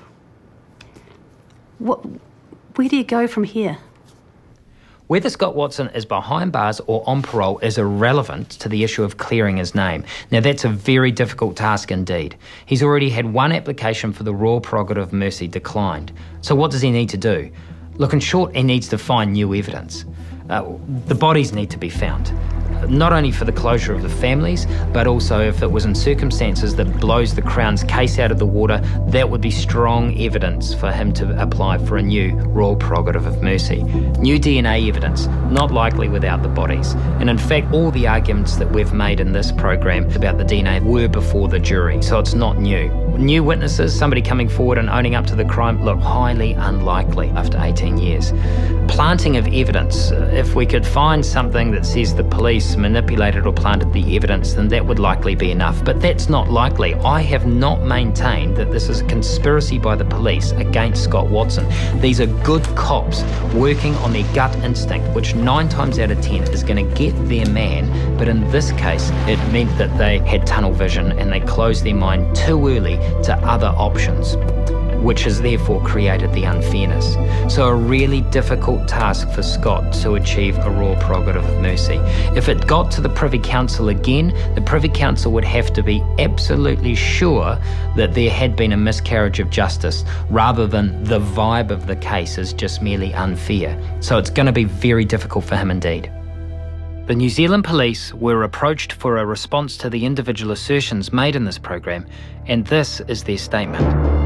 where do you go from here? Whether Scott Watson is behind bars or on parole is irrelevant to the issue of clearing his name. Now, that's a very difficult task indeed. He's already had 1 application for the Royal Prerogative of Mercy declined. So what does he need to do? Look, in short, he needs to find new evidence. The bodies need to be found. Not only for the closure of the families, but also if it was in circumstances that blows the Crown's case out of the water, that would be strong evidence for him to apply for a new Royal Prerogative of Mercy. New DNA evidence, not likely without the bodies. And in fact, all the arguments that we've made in this program about the DNA were before the jury, so it's not new. New witnesses, somebody coming forward and owning up to the crime, look highly unlikely after 18 years. Planting of evidence, if we could find something that says the police manipulated or planted the evidence, then that would likely be enough. But that's not likely. I have not maintained that this is a conspiracy by the police against Scott Watson. These are good cops working on their gut instinct, which 9 times out of 10 is going to get their man. But in this case, it meant that they had tunnel vision and they closed their mind too early to other options, which has therefore created the unfairness. So a really difficult task for Scott to achieve a Royal Prerogative of Mercy. If it got to the Privy Council again, the Privy Council would have to be absolutely sure that there had been a miscarriage of justice, rather than the vibe of the case is just merely unfair. So it's going to be very difficult for him indeed. The New Zealand Police were approached for a response to the individual assertions made in this program, and this is their statement.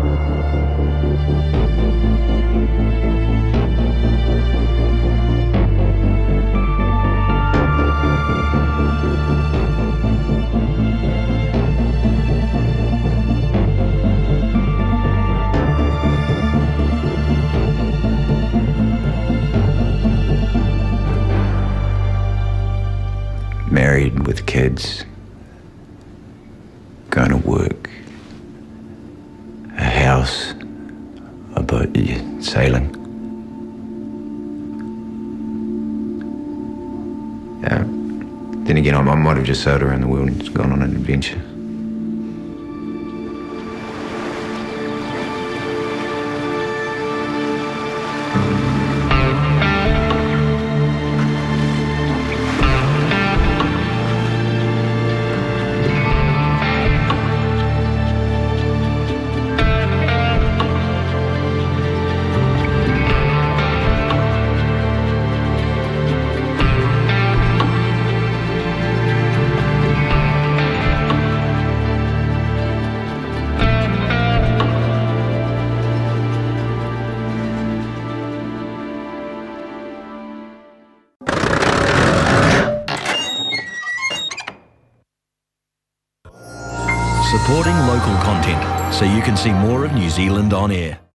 Married with kids, going to work, a house, a boat, sailing. Then again, I might have just sailed around the world and gone on an adventure. Supporting local content so you can see more of New Zealand on air.